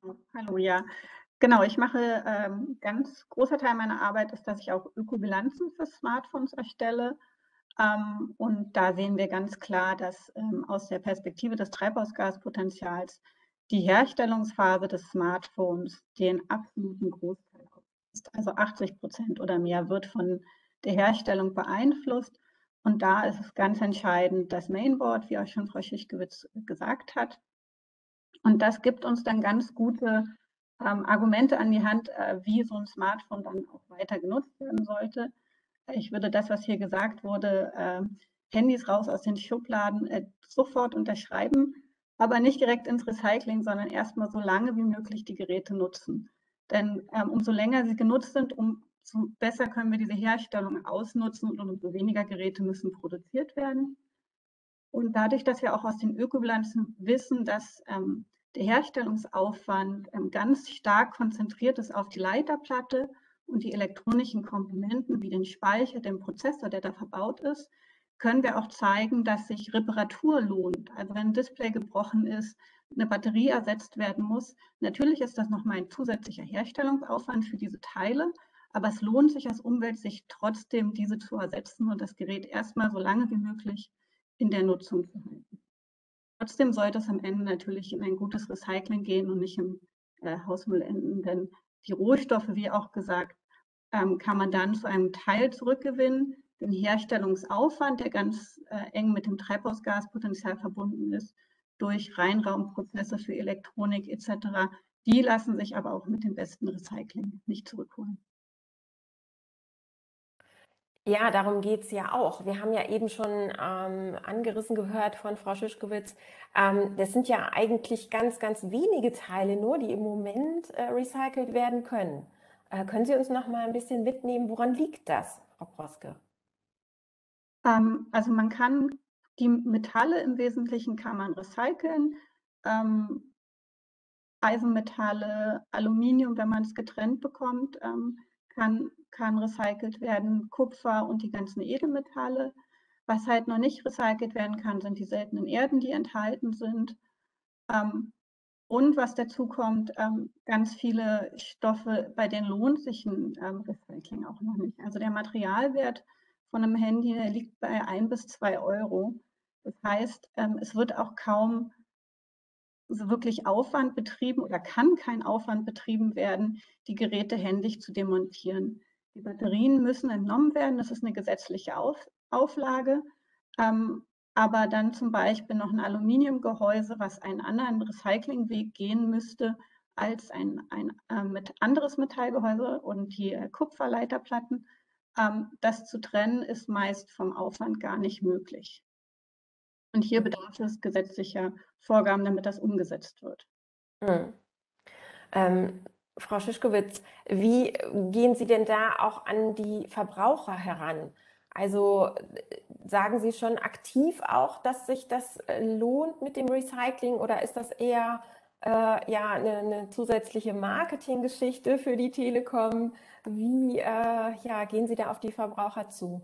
Hallo, ja. Genau, ich mache, ähm, ganz großer Teil meiner Arbeit ist, dass ich auch Ökobilanzen für Smartphones erstelle. Ähm, und da sehen wir ganz klar, dass ähm, aus der Perspektive des Treibhausgaspotenzials die Herstellungsphase des Smartphones den absoluten Großteil ausmacht. Also achtzig Prozent oder mehr wird von der Herstellung beeinflusst. Und da ist es ganz entscheidend das Mainboard, wie auch schon Frau Schischkewitz gesagt hat. Und das gibt uns dann ganz gute ähm, Argumente an die Hand, äh, wie so ein Smartphone dann auch weiter genutzt werden sollte. Ich würde das, was hier gesagt wurde, äh, Handys raus aus den Schubladen, äh, sofort unterschreiben, aber nicht direkt ins Recycling, sondern erstmal so lange wie möglich die Geräte nutzen. Denn ähm, umso länger sie genutzt sind, umso besser können wir diese Herstellung ausnutzen und umso weniger Geräte müssen produziert werden. Und dadurch, dass wir auch aus den Ökobilanzen wissen, dass ähm, der Herstellungsaufwand ähm, ganz stark konzentriert ist auf die Leiterplatte und die elektronischen Komponenten wie den Speicher, den Prozessor, der da verbaut ist, können wir auch zeigen, dass sich Reparatur lohnt. Also wenn ein Display gebrochen ist, eine Batterie ersetzt werden muss, natürlich ist das nochmal ein zusätzlicher Herstellungsaufwand für diese Teile, aber es lohnt sich aus Umweltsicht trotzdem, diese zu ersetzen und das Gerät erstmal so lange wie möglich in der Nutzung zu halten. Trotzdem sollte es am Ende natürlich in ein gutes Recycling gehen und nicht im äh, Hausmüll enden, denn die Rohstoffe, wie auch gesagt, ähm, kann man dann zu einem Teil zurückgewinnen. Den Herstellungsaufwand, der ganz äh, eng mit dem Treibhausgaspotenzial verbunden ist, durch Reinraumprozesse für Elektronik et cetera, die lassen sich aber auch mit dem besten Recycling nicht zurückholen. Ja, darum geht es ja auch. Wir haben ja eben schon ähm, angerissen gehört von Frau Schischkewitz. Ähm, das sind ja eigentlich ganz, ganz wenige Teile nur, die im Moment äh, recycelt werden können. Äh, können Sie uns noch mal ein bisschen mitnehmen, woran liegt das, Frau Proske? Ähm, also man kann die Metalle im Wesentlichen kann man recyceln. Ähm, Eisenmetalle, Aluminium, wenn man es getrennt bekommt, ähm, kann, kann recycelt werden, Kupfer und die ganzen Edelmetalle. Was halt noch nicht recycelt werden kann, sind die seltenen Erden, die enthalten sind. Ähm, und was dazu kommt, ähm, ganz viele Stoffe, bei denen lohnt sich ein ähm, Recycling auch noch nicht. Also der Materialwert von einem Handy, der liegt bei ein bis zwei Euro. Das heißt, ähm, es wird auch kaum so wirklich Aufwand betrieben oder kann kein Aufwand betrieben werden, die Geräte händisch zu demontieren. Die Batterien müssen entnommen werden, das ist eine gesetzliche Auf Auflage. Ähm, aber dann zum Beispiel noch ein Aluminiumgehäuse, was einen anderen Recyclingweg gehen müsste als ein, ein äh, mit anderes Metallgehäuse und die äh, Kupferleiterplatten. Ähm, das zu trennen ist meist vom Aufwand gar nicht möglich. Und hier bedarf es gesetzlicher Vorgaben, damit das umgesetzt wird. Hm. Ähm, Frau Schischkewitz, wie gehen Sie denn da auch an die Verbraucher heran? Also sagen Sie schon aktiv auch, dass sich das lohnt mit dem Recycling oder ist das eher äh, ja, eine, eine zusätzliche Marketinggeschichte für die Telekom? Wie äh, ja, gehen Sie da auf die Verbraucher zu?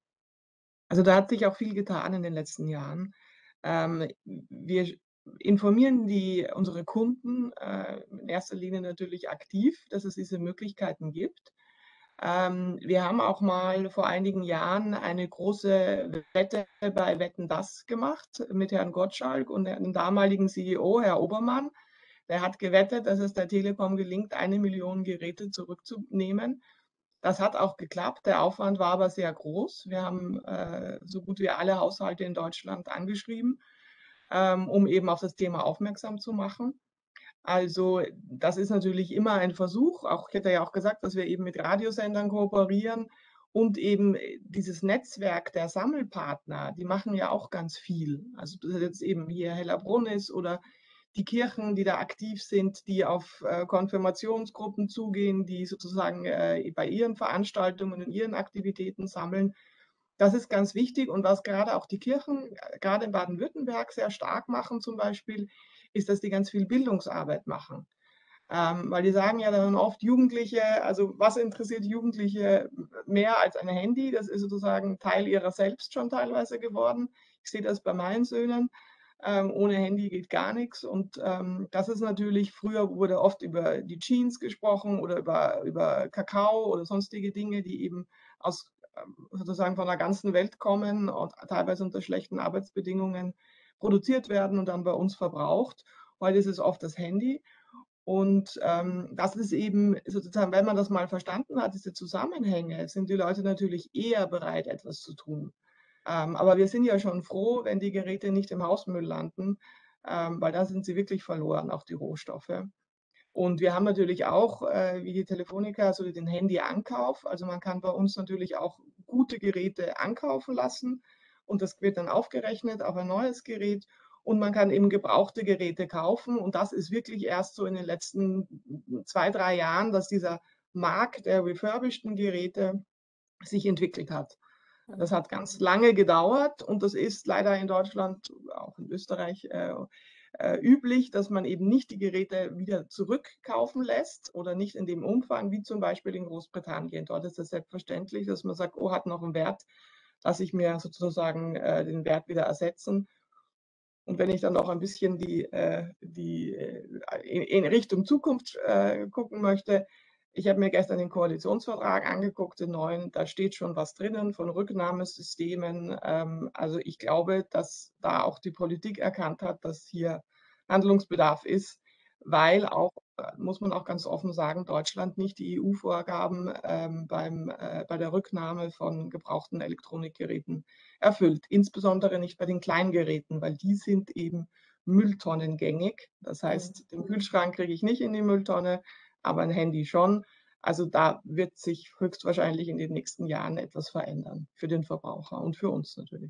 Also da hat sich auch viel getan in den letzten Jahren. Ähm, wir informieren die, unsere Kunden äh, in erster Linie natürlich aktiv, dass es diese Möglichkeiten gibt. Ähm, wir haben auch mal vor einigen Jahren eine große Wette bei Wetten, das gemacht mit Herrn Gottschalk und dem damaligen C E O, Herr Obermann. Der hat gewettet, dass es der Telekom gelingt, eine Million Geräte zurückzunehmen. Das hat auch geklappt. Der Aufwand war aber sehr groß. Wir haben äh, so gut wie alle Haushalte in Deutschland angeschrieben, ähm, um eben auf das Thema aufmerksam zu machen. Also das ist natürlich immer ein Versuch. Auch ich hätte ja auch gesagt, dass wir eben mit Radiosendern kooperieren und eben dieses Netzwerk der Sammelpartner, die machen ja auch ganz viel. Also das ist jetzt eben hier Hellerbrunn ist oder die Kirchen, die da aktiv sind, die auf äh, Konfirmationsgruppen zugehen, die sozusagen äh, bei ihren Veranstaltungen und ihren Aktivitäten sammeln. Das ist ganz wichtig. Und was gerade auch die Kirchen, gerade in Baden-Württemberg, sehr stark machen zum Beispiel, ist, dass die ganz viel Bildungsarbeit machen. Ähm, weil die sagen ja dann oft Jugendliche, also was interessiert Jugendliche mehr als ein Handy? Das ist sozusagen Teil ihrer selbst schon teilweise geworden. Ich sehe das bei meinen Söhnen. Ähm, ohne Handy geht gar nichts. Und ähm, das ist natürlich, früher wurde oft über die Jeans gesprochen oder über, über Kakao oder sonstige Dinge, die eben aus sozusagen von der ganzen Welt kommen und teilweise unter schlechten Arbeitsbedingungen produziert werden und dann bei uns verbraucht. Heute ist es oft das Handy. Und ähm, das ist eben sozusagen, wenn man das mal verstanden hat, diese Zusammenhänge, sind die Leute natürlich eher bereit, etwas zu tun. Ähm, aber wir sind ja schon froh, wenn die Geräte nicht im Hausmüll landen, ähm, weil da sind sie wirklich verloren, auch die Rohstoffe. Und wir haben natürlich auch, äh, wie die Telefonica, so den Handy-Ankauf. Also man kann bei uns natürlich auch gute Geräte ankaufen lassen und das wird dann aufgerechnet auf ein neues Gerät. Und man kann eben gebrauchte Geräte kaufen. Und das ist wirklich erst so in den letzten zwei, drei Jahren, dass dieser Markt der refurbisheden Geräte sich entwickelt hat. Das hat ganz lange gedauert und das ist leider in Deutschland, auch in Österreich, äh, äh, üblich, dass man eben nicht die Geräte wieder zurückkaufen lässt oder nicht in dem Umfang, wie zum Beispiel in Großbritannien. Dort ist es selbstverständlich, dass man sagt, oh, hat noch einen Wert, lasse ich mir sozusagen äh, den Wert wieder ersetzen. Und wenn ich dann noch ein bisschen die, äh, die äh, in, in Richtung Zukunft äh, gucken möchte, ich habe mir gestern den Koalitionsvertrag angeguckt, den neuen, da steht schon was drinnen von Rücknahmesystemen. Ähm, also ich glaube, dass da auch die Politik erkannt hat, dass hier Handlungsbedarf ist, weil auch, muss man auch ganz offen sagen, Deutschland nicht die E U-Vorgaben ähm, beim, äh, bei der Rücknahme von gebrauchten Elektronikgeräten erfüllt. Insbesondere nicht bei den Kleingeräten, weil die sind eben mülltonnengängig. Das heißt, den Kühlschrank kriege ich nicht in die Mülltonne, aber ein Handy schon. Also da wird sich höchstwahrscheinlich in den nächsten Jahren etwas verändern für den Verbraucher und für uns natürlich.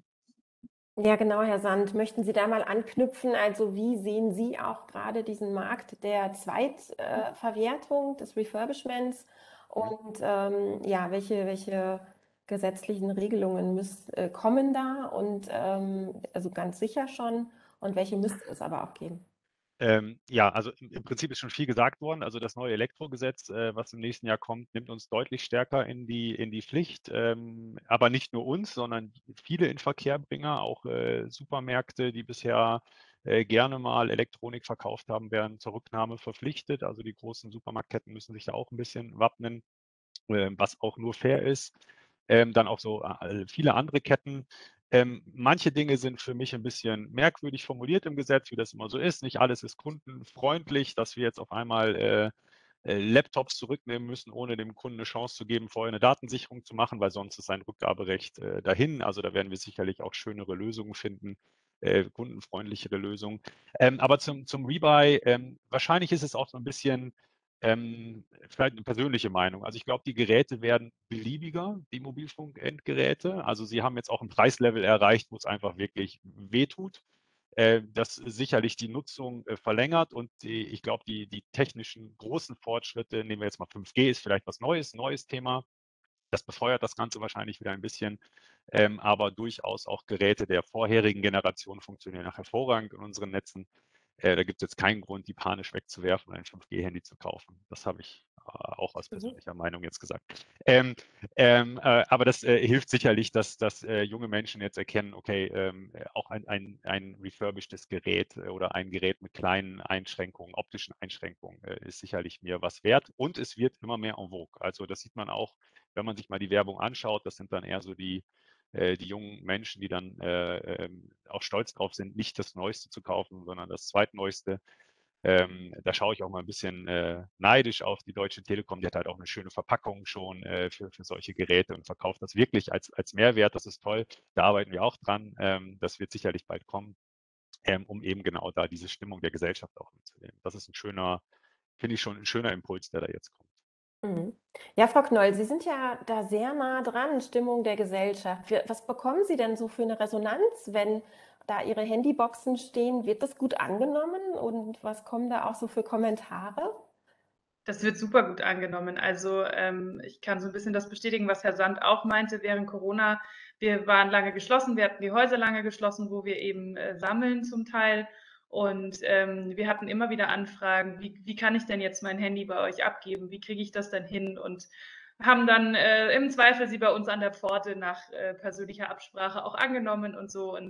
Ja, genau, Herr Sand. Möchten Sie da mal anknüpfen? Also wie sehen Sie auch gerade diesen Markt der Zweitverwertung, äh, des Refurbishments? Und ähm, ja, welche, welche gesetzlichen Regelungen müssen, äh, kommen da? Und ähm, also ganz sicher schon. Und welche müsste es aber auch geben? Ähm, ja, also im, im Prinzip ist schon viel gesagt worden. Also das neue Elektrogesetz, äh, was im nächsten Jahr kommt, nimmt uns deutlich stärker in die, in die Pflicht. Ähm, aber nicht nur uns, sondern viele Inverkehrbringer, auch äh, Supermärkte, die bisher äh, gerne mal Elektronik verkauft haben, werden zur Rücknahme verpflichtet. Also die großen Supermarktketten müssen sich da auch ein bisschen wappnen, äh, was auch nur fair ist. Ähm, dann auch so äh, viele andere Ketten. Ähm, manche Dinge sind für mich ein bisschen merkwürdig formuliert im Gesetz, wie das immer so ist. Nicht alles ist kundenfreundlich, dass wir jetzt auf einmal äh, äh, Laptops zurücknehmen müssen, ohne dem Kunden eine Chance zu geben, vorher eine Datensicherung zu machen, weil sonst ist sein Rückgaberecht äh, dahin. Also da werden wir sicherlich auch schönere Lösungen finden, äh, kundenfreundlichere Lösungen. Ähm, aber zum, zum Rebuy, ähm, wahrscheinlich ist es auch so ein bisschen ähm, vielleicht eine persönliche Meinung. Also ich glaube, die Geräte werden beliebiger, die Mobilfunkendgeräte. Also sie haben jetzt auch ein Preislevel erreicht, wo es einfach wirklich wehtut, äh, das sicherlich die Nutzung äh, verlängert und die, ich glaube, die, die technischen großen Fortschritte, nehmen wir jetzt mal fünf G, ist vielleicht was Neues, neues Thema. Das befeuert das Ganze wahrscheinlich wieder ein bisschen, ähm, aber durchaus auch Geräte der vorherigen Generation funktionieren nach hervorragend in unseren Netzen. Äh, da gibt es jetzt keinen Grund, die panisch wegzuwerfen und ein fünf G Handy zu kaufen. Das habe ich äh, auch aus persönlicher mhm. Meinung jetzt gesagt. Ähm, ähm, äh, aber das äh, hilft sicherlich, dass, dass äh, junge Menschen jetzt erkennen, okay, ähm, auch ein, ein, ein refurbishedes Gerät äh, oder ein Gerät mit kleinen Einschränkungen, optischen Einschränkungen, äh, ist sicherlich mir was wert. Und es wird immer mehr en vogue. Also das sieht man auch, wenn man sich mal die Werbung anschaut. Das sind dann eher so die die jungen Menschen, die dann äh, auch stolz drauf sind, nicht das Neueste zu kaufen, sondern das Zweitneueste. Ähm, da schaue ich auch mal ein bisschen äh, neidisch auf die Deutsche Telekom. Die hat halt auch eine schöne Verpackung schon äh, für, für solche Geräte und verkauft das wirklich als, als Mehrwert. Das ist toll. Da arbeiten wir auch dran. Ähm, das wird sicherlich bald kommen, ähm, um eben genau da diese Stimmung der Gesellschaft auch mitzunehmen. Das ist ein schöner, finde ich schon ein schöner Impuls, der da jetzt kommt. Ja, Frau Knoll, Sie sind ja da sehr nah dran, Stimmung der Gesellschaft. Was bekommen Sie denn so für eine Resonanz, wenn da Ihre Handyboxen stehen? Wird das gut angenommen und was kommen da auch so für Kommentare? Das wird super gut angenommen. Also ähm, ich kann so ein bisschen das bestätigen, was Herr Sand auch meinte während Corona. Wir waren lange geschlossen, wir hatten die Häuser lange geschlossen, wo wir eben äh, sammeln zum Teil. Und ähm, wir hatten immer wieder Anfragen, wie, wie kann ich denn jetzt mein Handy bei euch abgeben? Wie kriege ich das denn hin? Und haben dann äh, im Zweifel sie bei uns an der Pforte nach äh, persönlicher Absprache auch angenommen und so. Und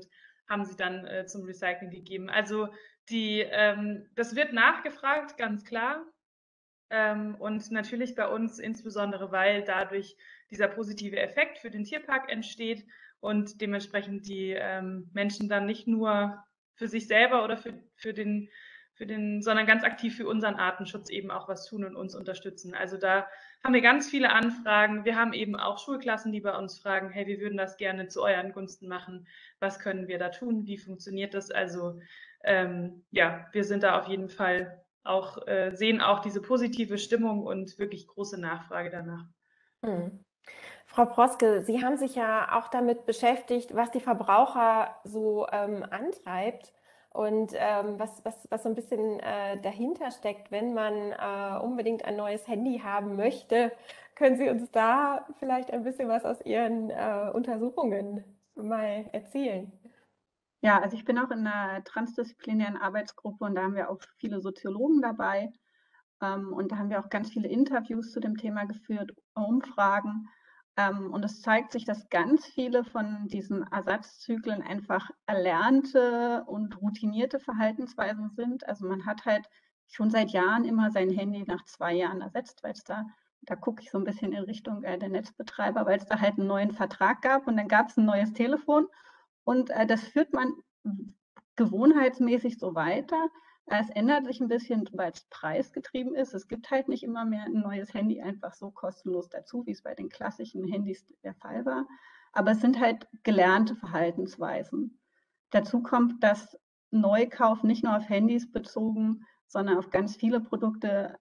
haben sie dann äh, zum Recycling gegeben. Also die, ähm, das wird nachgefragt, ganz klar. Ähm, und natürlich bei uns insbesondere, weil dadurch dieser positive Effekt für den Tierpark entsteht und dementsprechend die ähm, Menschen dann nicht nur für sich selber oder für, für den, für den, sondern ganz aktiv für unseren Artenschutz eben auch was tun und uns unterstützen. Also da haben wir ganz viele Anfragen. Wir haben eben auch Schulklassen, die bei uns fragen, hey, wir würden das gerne zu euren Gunsten machen. Was können wir da tun? Wie funktioniert das? Also ähm, ja, wir sind da auf jeden Fall auch, äh, sehen auch diese positive Stimmung und wirklich große Nachfrage danach. Hm. Frau Proske, Sie haben sich ja auch damit beschäftigt, was die Verbraucher so ähm, antreibt und ähm, was, was, was so ein bisschen äh, dahinter steckt, wenn man äh, unbedingt ein neues Handy haben möchte. Können Sie uns da vielleicht ein bisschen was aus Ihren äh, Untersuchungen mal erzählen? Ja, also ich bin auch in einer transdisziplinären Arbeitsgruppe und da haben wir auch viele Soziologen dabei. Ähm, und da haben wir auch ganz viele Interviews zu dem Thema geführt, Umfragen. Ähm, und es zeigt sich, dass ganz viele von diesen Ersatzzyklen einfach erlernte und routinierte Verhaltensweisen sind. Also man hat halt schon seit Jahren immer sein Handy nach zwei Jahren ersetzt, weil es da, da gucke ich so ein bisschen in Richtung äh, der Netzbetreiber, weil es da halt einen neuen Vertrag gab und dann gab es ein neues Telefon. Und äh, das führt man gewohnheitsmäßig so weiter. Es ändert sich ein bisschen, weil es preisgetrieben ist. Es gibt halt nicht immer mehr ein neues Handy einfach so kostenlos dazu, wie es bei den klassischen Handys der Fall war. Aber es sind halt gelernte Verhaltensweisen. Dazu kommt, dass Neukauf nicht nur auf Handys bezogen, sondern auf ganz viele Produkte.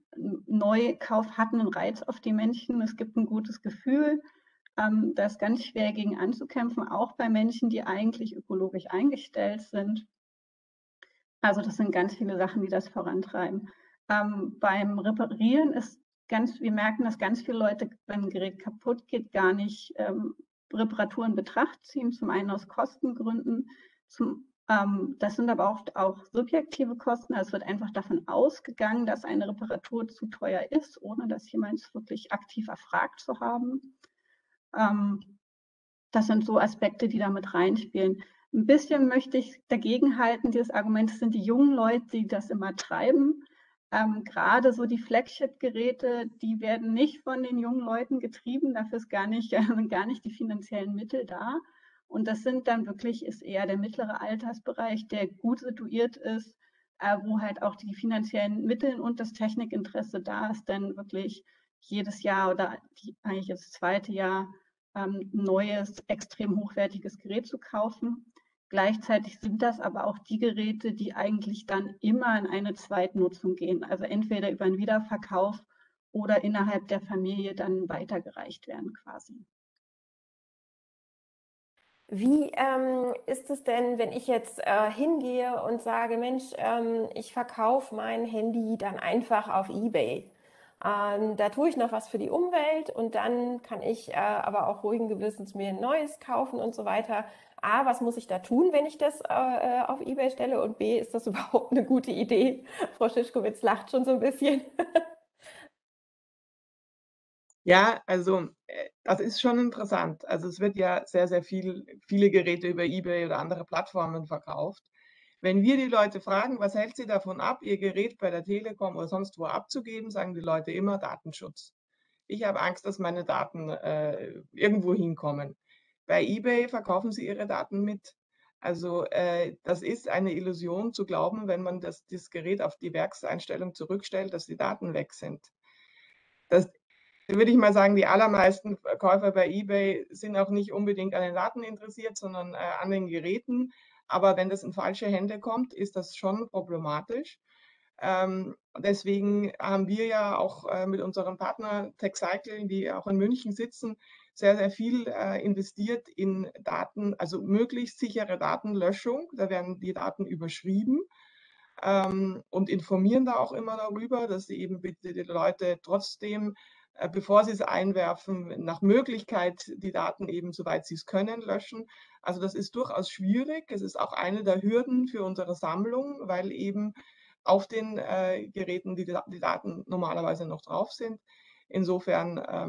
Neukauf hat einen Reiz auf die Menschen. Es gibt ein gutes Gefühl. Ähm, da ist ganz schwer gegen anzukämpfen, auch bei Menschen, die eigentlich ökologisch eingestellt sind. Also das sind ganz viele Sachen, die das vorantreiben. Ähm, beim Reparieren ist ganz, wir merken, dass ganz viele Leute, wenn ein Gerät kaputt geht, gar nicht ähm, Reparatur in Betracht ziehen. Zum einen aus Kostengründen. Zum, ähm, das sind aber oft auch subjektive Kosten. Also es wird einfach davon ausgegangen, dass eine Reparatur zu teuer ist, ohne dass jemand es wirklich aktiv erfragt zu haben. Ähm, das sind so Aspekte, die da mit reinspielen. Ein bisschen möchte ich dagegen halten, dieses Argument, es sind die jungen Leute, die das immer treiben. Ähm, gerade so die Flagship-Geräte, die werden nicht von den jungen Leuten getrieben, dafür ist gar nicht, äh, sind gar nicht die finanziellen Mittel da. Und das sind dann wirklich, ist eher der mittlere Altersbereich, der gut situiert ist, äh, wo halt auch die finanziellen Mittel und das Technikinteresse da ist, dann wirklich jedes Jahr oder die, eigentlich das zweite Jahr ähm, neues, extrem hochwertiges Gerät zu kaufen. Gleichzeitig sind das aber auch die Geräte, die eigentlich dann immer in eine Zweitnutzung gehen, also entweder über einen Wiederverkauf oder innerhalb der Familie dann weitergereicht werden quasi. Wie ähm, ist es denn, wenn ich jetzt äh, hingehe und sage, Mensch, ähm, ich verkaufe mein Handy dann einfach auf eBay? Ähm, da tue ich noch was für die Umwelt und dann kann ich äh, aber auch ruhigen Gewissens mir ein neues kaufen und so weiter. A, was muss ich da tun, wenn ich das äh, auf eBay stelle? Und B, ist das überhaupt eine gute Idee? Frau Schischkowitz lacht schon so ein bisschen. Ja, also äh, das ist schon interessant. Also es wird ja sehr, sehr viel, viele Geräte über eBay oder andere Plattformen verkauft. Wenn wir die Leute fragen, was hält sie davon ab, ihr Gerät bei der Telekom oder sonst wo abzugeben, sagen die Leute immer Datenschutz. Ich habe Angst, dass meine Daten äh, irgendwo hinkommen. Bei eBay verkaufen sie ihre Daten mit. Also äh, das ist eine Illusion zu glauben, wenn man das, das Gerät auf die Werkseinstellung zurückstellt, dass die Daten weg sind. Das würde ich mal sagen, die allermeisten Käufer bei eBay sind auch nicht unbedingt an den Daten interessiert, sondern äh, an den Geräten. Aber wenn das in falsche Hände kommt, ist das schon problematisch. Ähm, deswegen haben wir ja auch äh, mit unserem Partner TechCycle, die auch in München sitzen, sehr, sehr viel äh, investiert in Daten, also möglichst sichere Datenlöschung. Da werden die Daten überschrieben ähm, und informieren da auch immer darüber, dass sie eben bitte die Leute trotzdem, äh, bevor sie es einwerfen, nach Möglichkeit die Daten eben, soweit sie es können, löschen. Also das ist durchaus schwierig. Es ist auch eine der Hürden für unsere Sammlung, weil eben auf den äh, Geräten die, die Daten normalerweise noch drauf sind. Insofern ähm,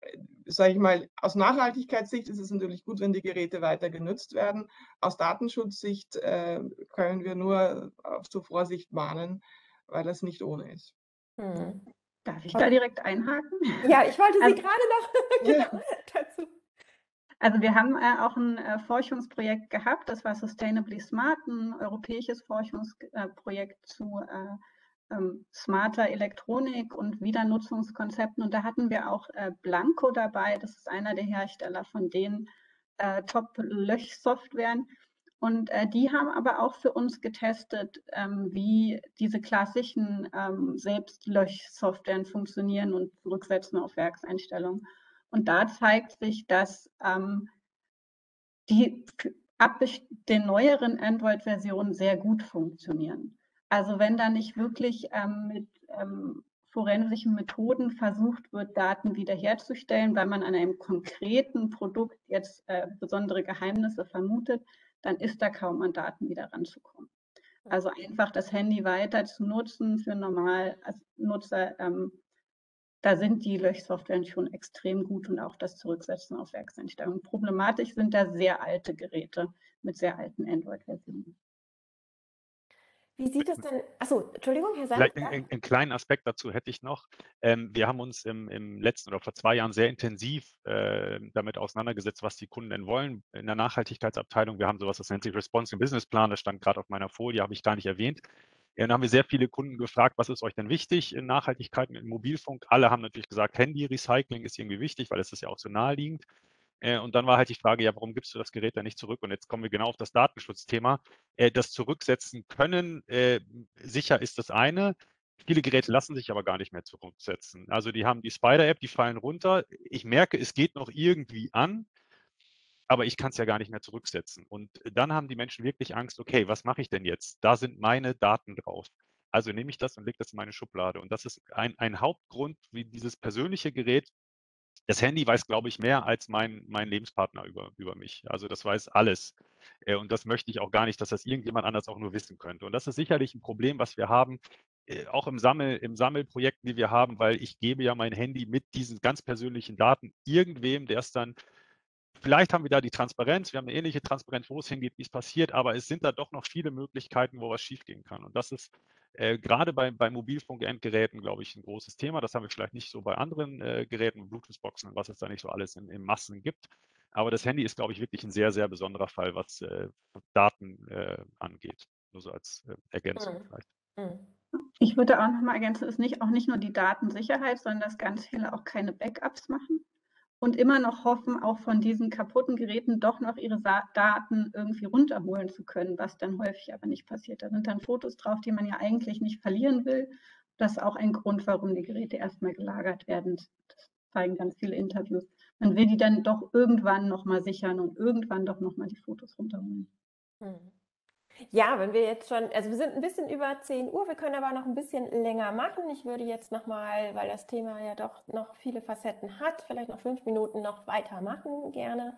sage ich mal, aus Nachhaltigkeitssicht ist es natürlich gut, wenn die Geräte weiter genutzt werden. Aus Datenschutzsicht äh, können wir nur auf zur Vorsicht mahnen, weil das nicht ohne ist. Hm. Darf ich da direkt einhaken? Ja, ich wollte Sie Also- gerade noch genau dazu. Also wir haben äh, auch ein äh, Forschungsprojekt gehabt, das war Sustainably Smart, ein europäisches Forschungsprojekt zu äh, ähm, smarter Elektronik und Wiedernutzungskonzepten. Und da hatten wir auch äh, Blanco dabei, das ist einer der Hersteller von den äh, Top-Löschsoftwaren. Und äh, die haben aber auch für uns getestet, ähm, wie diese klassischen ähm, Selbstlöschsoftwaren funktionieren und zurücksetzen auf Werkseinstellungen. Und da zeigt sich, dass ähm, die ab den neueren Android-Versionen sehr gut funktionieren. Also wenn da nicht wirklich ähm, mit ähm, forensischen Methoden versucht wird, Daten wiederherzustellen, weil man an einem konkreten Produkt jetzt äh, besondere Geheimnisse vermutet, dann ist da kaum an Daten wieder ranzukommen. Also einfach das Handy weiter zu nutzen für normal als Nutzer, ähm, da sind die Löschsoftwaren schon extrem gut und auch das Zurücksetzen auf Werkseinstellungen. Problematisch sind da sehr alte Geräte mit sehr alten Android-Versionen. Wie sieht es denn, achso, Entschuldigung, Herr Sand? Vielleicht einen, einen kleinen Aspekt dazu hätte ich noch. Ähm, wir haben uns im, im letzten oder vor zwei Jahren sehr intensiv äh, damit auseinandergesetzt, was die Kunden denn wollen in der Nachhaltigkeitsabteilung. Wir haben sowas, das nennt sich Responsive Business Plan, das stand gerade auf meiner Folie, habe ich gar nicht erwähnt. Ja, dann haben wir sehr viele Kunden gefragt, was ist euch denn wichtig in Nachhaltigkeit mit Mobilfunk? Alle haben natürlich gesagt, Handy-Recycling ist irgendwie wichtig, weil es ist ja auch so naheliegend. Äh, und dann war halt die Frage, ja, warum gibst du das Gerät dann nicht zurück? Und jetzt kommen wir genau auf das Datenschutzthema. Äh, das zurücksetzen können, äh, sicher ist das eine. Viele Geräte lassen sich aber gar nicht mehr zurücksetzen. Also die haben die Spider-App, die fallen runter. Ich merke, es geht noch irgendwie an, aber ich kann es ja gar nicht mehr zurücksetzen. Und dann haben die Menschen wirklich Angst, okay, was mache ich denn jetzt? Da sind meine Daten drauf. Also nehme ich das und lege das in meine Schublade. Und das ist ein, ein Hauptgrund, wie dieses persönliche Gerät, das Handy weiß, glaube ich, mehr als mein, mein Lebenspartner über, über mich. Also das weiß alles. Und das möchte ich auch gar nicht, dass das irgendjemand anders auch nur wissen könnte. Und das ist sicherlich ein Problem, was wir haben, auch im, Sammel, im Sammelprojekten, die wir haben, weil ich gebe ja mein Handy mit diesen ganz persönlichen Daten irgendwem, der es dann, vielleicht haben wir da die Transparenz, wir haben eine ähnliche Transparenz, wo es hingeht, wie es passiert, aber es sind da doch noch viele Möglichkeiten, wo was schiefgehen kann. Und das ist äh, gerade bei, bei Mobilfunk-Endgeräten, glaube ich, ein großes Thema. Das haben wir vielleicht nicht so bei anderen äh, Geräten, Bluetooth-Boxen und was es da nicht so alles in, in Massen gibt. Aber das Handy ist, glaube ich, wirklich ein sehr, sehr besonderer Fall, was äh, Daten äh, angeht. Nur so als äh, Ergänzung Mhm. vielleicht. Mhm. Ich würde auch noch mal ergänzen, es ist nicht, auch nicht nur die Datensicherheit, sondern dass ganz viele auch keine Backups machen und immer noch hoffen, auch von diesen kaputten Geräten doch noch ihre Sa Daten irgendwie runterholen zu können, was dann häufig aber nicht passiert. Da sind dann Fotos drauf, die man ja eigentlich nicht verlieren will. Das ist auch ein Grund, warum die Geräte erstmal gelagert werden. Das zeigen ganz viele Interviews. Man will die dann doch irgendwann noch mal sichern und irgendwann doch noch mal die Fotos runterholen. Mhm. Ja, wenn wir jetzt schon, also wir sind ein bisschen über zehn Uhr, wir können aber noch ein bisschen länger machen. Ich würde jetzt nochmal, weil das Thema ja doch noch viele Facetten hat, vielleicht noch fünf Minuten noch weitermachen gerne.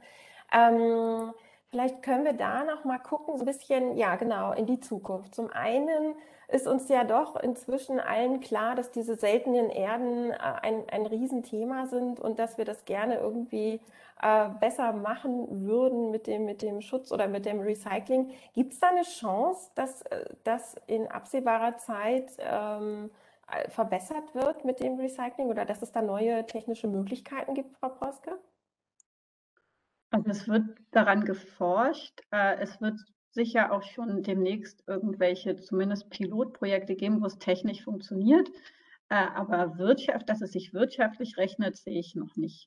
Ähm, vielleicht können wir da noch mal gucken, so ein bisschen, ja genau, in die Zukunft. Zum einen ist uns ja doch inzwischen allen klar, dass diese seltenen Erden äh, ein, ein Riesenthema sind und dass wir das gerne irgendwie äh, besser machen würden mit dem, mit dem Schutz oder mit dem Recycling. Gibt es da eine Chance, dass das in absehbarer Zeit ähm, verbessert wird mit dem Recycling oder dass es da neue technische Möglichkeiten gibt, Frau Proske? Also es wird daran geforscht. Äh, es wird sicher auch schon demnächst irgendwelche zumindest Pilotprojekte geben, wo es technisch funktioniert. Äh, aber Wirtschaft, dass es sich wirtschaftlich rechnet, sehe ich noch nicht.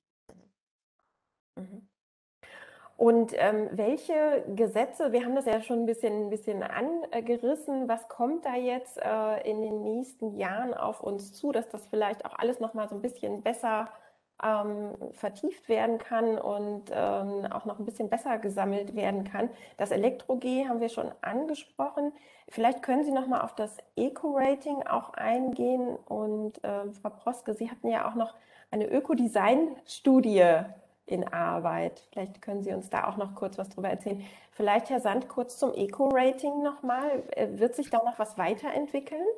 Mhm. Und ähm, welche Gesetze, wir haben das ja schon ein bisschen, ein bisschen angerissen, was kommt da jetzt äh, in den nächsten Jahren auf uns zu, dass das vielleicht auch alles nochmal so ein bisschen besser ähm, vertieft werden kann und ähm, auch noch ein bisschen besser gesammelt werden kann. Das Elektro-G haben wir schon angesprochen. Vielleicht können Sie nochmal auf das Eco-Rating auch eingehen. Und ähm, Frau Proske, Sie hatten ja auch noch eine Ökodesign-Studie in Arbeit. Vielleicht können Sie uns da auch noch kurz was drüber erzählen. Vielleicht, Herr Sand, kurz zum Eco-Rating nochmal. Wird sich da noch was weiterentwickeln?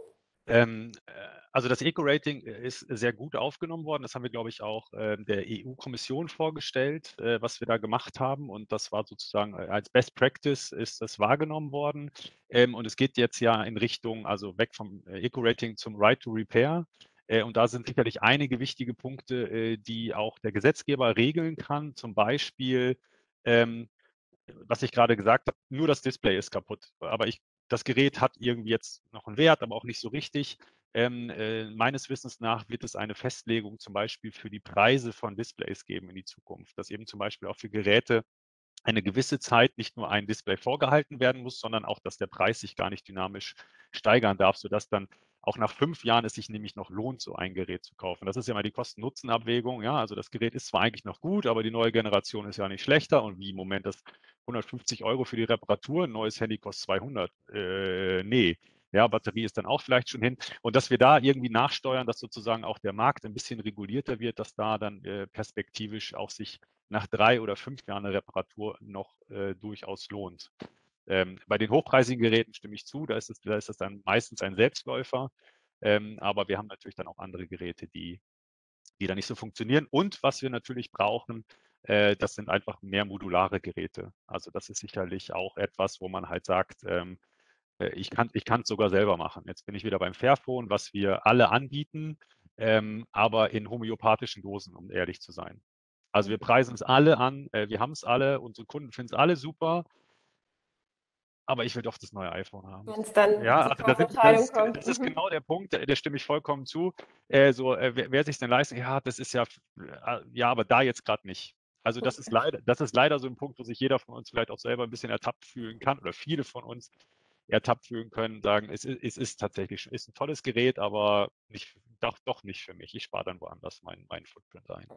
Ähm, äh, also das Eco-Rating ist sehr gut aufgenommen worden. Das haben wir, glaube ich, auch äh, der E U-Kommission vorgestellt, äh, was wir da gemacht haben. Und das war sozusagen äh, als Best Practice ist das wahrgenommen worden. Ähm, und es geht jetzt ja in Richtung, also weg vom äh, Eco-Rating zum Right to Repair. Äh, und da sind sicherlich einige wichtige Punkte, äh, die auch der Gesetzgeber regeln kann. Zum Beispiel, ähm, was ich gerade gesagt habe, nur das Display ist kaputt. Aber ich, das Gerät hat irgendwie jetzt noch einen Wert, aber auch nicht so richtig. Ähm, äh, meines Wissens nach wird es eine Festlegung zum Beispiel für die Preise von Displays geben in die Zukunft, dass eben zum Beispiel auch für Geräte eine gewisse Zeit nicht nur ein Display vorgehalten werden muss, sondern auch, dass der Preis sich gar nicht dynamisch steigern darf, sodass dann auch nach fünf Jahren es sich nämlich noch lohnt, so ein Gerät zu kaufen. Das ist ja mal die Kosten-Nutzen-Abwägung. Ja, also das Gerät ist zwar eigentlich noch gut, aber die neue Generation ist ja nicht schlechter. Und wie im Moment das hundertfünfzig Euro für die Reparatur, ein neues Handy kostet zweihundert. Äh, nee. Ja, Batterie ist dann auch vielleicht schon hin. Und dass wir da irgendwie nachsteuern, dass sozusagen auch der Markt ein bisschen regulierter wird, dass da dann äh, perspektivisch auch sich nach drei oder fünf Jahren eine Reparatur noch äh, durchaus lohnt. Ähm, bei den hochpreisigen Geräten stimme ich zu, da ist es, da ist es dann meistens ein Selbstläufer, ähm, aber wir haben natürlich dann auch andere Geräte, die, die da nicht so funktionieren. Und was wir natürlich brauchen, äh, das sind einfach mehr modulare Geräte. Also das ist sicherlich auch etwas, wo man halt sagt, ähm, äh, ich kann ich es sogar selber machen. Jetzt bin ich wieder beim Fairphone, was wir alle anbieten, ähm, aber in homöopathischen Dosen, um ehrlich zu sein. Also wir preisen es alle an, äh, wir haben es alle, unsere Kunden finden es alle super, aber ich will doch das neue iPhone haben. Wenn es dann Ja, zur also da sind, das, Kaufentscheidung ist, kommt. das ist Mhm. genau der Punkt, der, der stimme ich vollkommen zu. Äh, so, äh, wer, wer sich denn leisten, ja, das ist ja, äh, ja, aber da jetzt gerade nicht. Also das ist leider, das ist leider so ein Punkt, wo sich jeder von uns vielleicht auch selber ein bisschen ertappt fühlen kann oder viele von uns ertappt fühlen können, sagen, es ist, es ist tatsächlich ist ein tolles Gerät, aber nicht, doch, doch nicht für mich. Ich spare dann woanders meinen mein Footprint ein.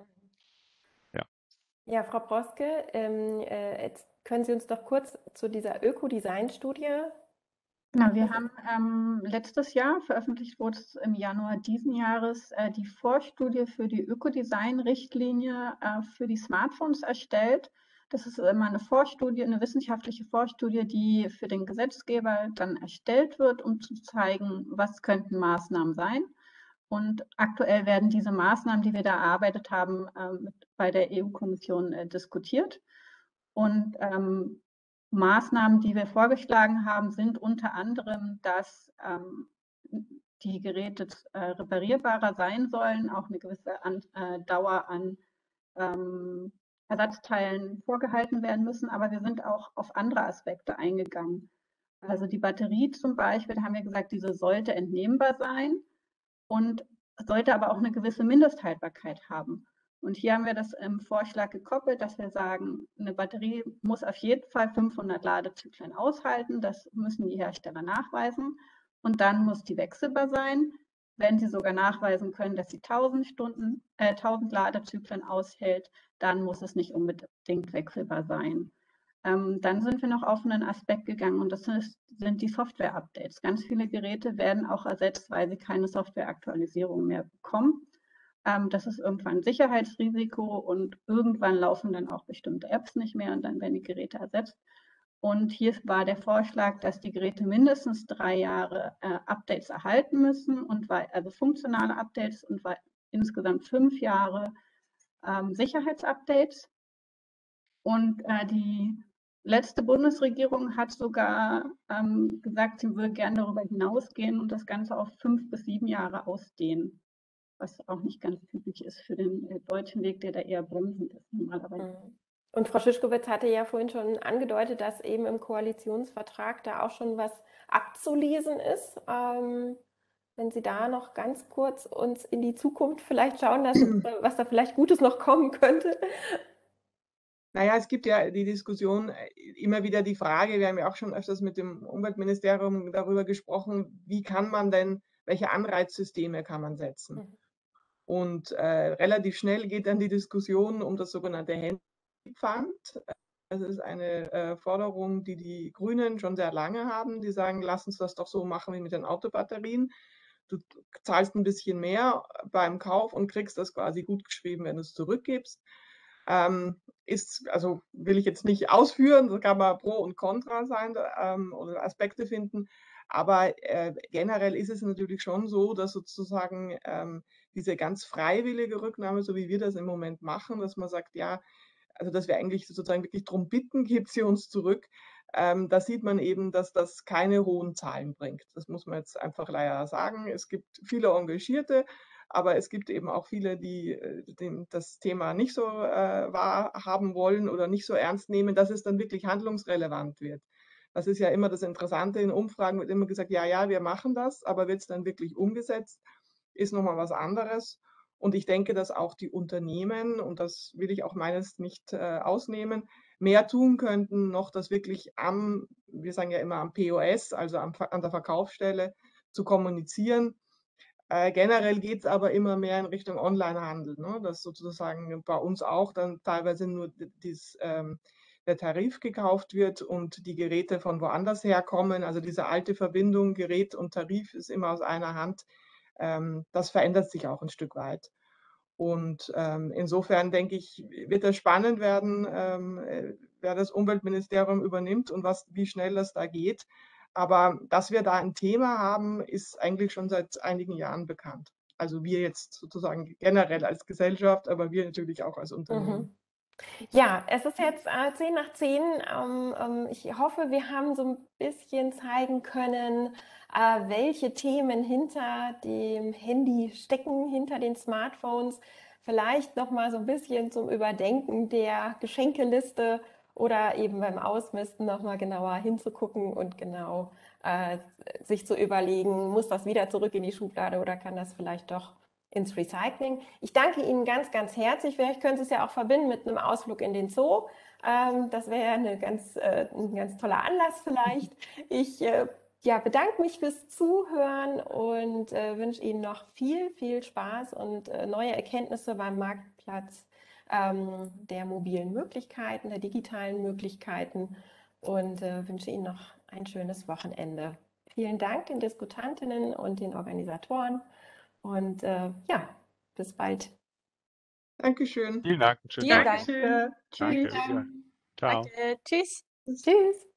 Ja. Ja, Frau Broske, ähm, äh, jetzt können Sie uns doch kurz zu dieser Ökodesign-Studie. Genau, wir haben ähm, letztes Jahr, veröffentlicht wurde es im Januar diesen Jahres, äh, die Vorstudie für die Ökodesign-Richtlinie äh, für die Smartphones erstellt. Das ist immer eine Vorstudie, eine wissenschaftliche Vorstudie, die für den Gesetzgeber dann erstellt wird, um zu zeigen, was könnten Maßnahmen sein. Und aktuell werden diese Maßnahmen, die wir da erarbeitet haben, äh, mit, bei der E U-Kommission äh, diskutiert. Und ähm, Maßnahmen, die wir vorgeschlagen haben, sind unter anderem, dass ähm, die Geräte äh, reparierbarer sein sollen, auch eine gewisse an, äh, Dauer an ähm, Ersatzteilen vorgehalten werden müssen. Aber wir sind auch auf andere Aspekte eingegangen. Also die Batterie zum Beispiel, da haben wir gesagt, diese sollte entnehmbar sein und sollte aber auch eine gewisse Mindesthaltbarkeit haben. Und hier haben wir das im Vorschlag gekoppelt, dass wir sagen, eine Batterie muss auf jeden Fall fünfhundert Ladezyklen aushalten. Das müssen die Hersteller nachweisen. Und dann muss die wechselbar sein. Wenn sie sogar nachweisen können, dass sie tausend Stunden, äh, tausend Ladezyklen aushält, dann muss es nicht unbedingt wechselbar sein. Ähm, dann sind wir noch auf einen Aspekt gegangen und das ist, sind die Software-Updates. Ganz viele Geräte werden auch ersetzt, weil sie keine Software-Aktualisierung mehr bekommen. Ähm, das ist irgendwann ein Sicherheitsrisiko und irgendwann laufen dann auch bestimmte Apps nicht mehr und dann werden die Geräte ersetzt. Und hier war der Vorschlag, dass die Geräte mindestens drei Jahre äh, Updates erhalten müssen, und also funktionale Updates und insgesamt fünf Jahre ähm, Sicherheitsupdates. Und äh, die letzte Bundesregierung hat sogar ähm, gesagt, sie würde gerne darüber hinausgehen und das Ganze auf fünf bis sieben Jahre ausdehnen, was auch nicht ganz typisch ist für den äh, deutschen Weg, der da eher bremsend ist normalerweise. Und Frau Schischkowitz hatte ja vorhin schon angedeutet, dass eben im Koalitionsvertrag da auch schon was abzulesen ist. Ähm, wenn Sie da noch ganz kurz uns in die Zukunft vielleicht schauen lassen, was da vielleicht Gutes noch kommen könnte. Naja, es gibt ja die Diskussion, immer wieder die Frage, wir haben ja auch schon öfters mit dem Umweltministerium darüber gesprochen, wie kann man denn, welche Anreizsysteme kann man setzen? Mhm. Und äh, relativ schnell geht dann die Diskussion um das sogenannte Handypfand. Das ist eine äh, Forderung, die die Grünen schon sehr lange haben. Die sagen, lass uns das doch so machen wie mit den Autobatterien. Du zahlst ein bisschen mehr beim Kauf und kriegst das quasi gut geschrieben, wenn du es zurückgibst. Ähm, ist, also will ich jetzt nicht ausführen, da kann man Pro und Contra sein ähm, oder Aspekte finden, Aber äh, generell ist es natürlich schon so, dass sozusagen ähm, diese ganz freiwillige Rücknahme, so wie wir das im Moment machen, dass man sagt, ja, also dass wir eigentlich sozusagen wirklich darum bitten, gebt sie uns zurück. Ähm, da sieht man eben, dass das keine hohen Zahlen bringt. Das muss man jetzt einfach leider sagen. Es gibt viele Engagierte, aber es gibt eben auch viele, die, die das Thema nicht so äh, wahrhaben wollen oder nicht so ernst nehmen, dass es dann wirklich handlungsrelevant wird. Das ist ja immer das Interessante. In Umfragen wird immer gesagt, ja, ja, wir machen das, aber wird es dann wirklich umgesetzt, ist nochmal was anderes. Und ich denke, dass auch die Unternehmen, und das will ich auch meines nicht äh, ausnehmen, mehr tun könnten, noch das wirklich am, wir sagen ja immer am P O S, also am, an der Verkaufsstelle, zu kommunizieren. Äh, generell geht es aber immer mehr in Richtung Onlinehandel, ne? Dass sozusagen bei uns auch dann teilweise nur dies, ähm, der Tarif gekauft wird und die Geräte von woanders herkommen. Also diese alte Verbindung, Gerät und Tarif ist immer aus einer Hand. Ähm, das verändert sich auch ein Stück weit. Und ähm, insofern denke ich, wird es spannend werden, ähm, wer das Umweltministerium übernimmt und was, wie schnell das da geht. Aber dass wir da ein Thema haben, ist eigentlich schon seit einigen Jahren bekannt. Also wir jetzt sozusagen generell als Gesellschaft, aber wir natürlich auch als Unternehmen. Mhm. Ja, es ist jetzt äh, zehn nach zehn. Ähm, ähm, ich hoffe, wir haben so ein bisschen zeigen können, äh, welche Themen hinter dem Handy stecken, hinter den Smartphones. Vielleicht nochmal so ein bisschen zum Überdenken der Geschenkeliste oder eben beim Ausmisten nochmal genauer hinzugucken und genau äh, sich zu überlegen, muss das wieder zurück in die Schublade oder kann das vielleicht doch ins Recycling. Ich danke Ihnen ganz, ganz herzlich. Vielleicht können Sie es ja auch verbinden mit einem Ausflug in den Zoo. Ähm, das wäre ja eine ganz, äh, ein ganz toller Anlass vielleicht. Ich äh, ja, bedanke mich fürs Zuhören und äh, wünsche Ihnen noch viel, viel Spaß und äh, neue Erkenntnisse beim Marktplatz ähm, der mobilen Möglichkeiten, der digitalen Möglichkeiten und äh, wünsche Ihnen noch ein schönes Wochenende. Vielen Dank den Diskutantinnen und den Organisatoren. Und äh, ja, bis bald. Dankeschön. Vielen Dank. Schönen Vielen Tag. Dank. Dankeschön. Danke. Tschüss. Ja. Ciao. Danke. Tschüss. Tschüss.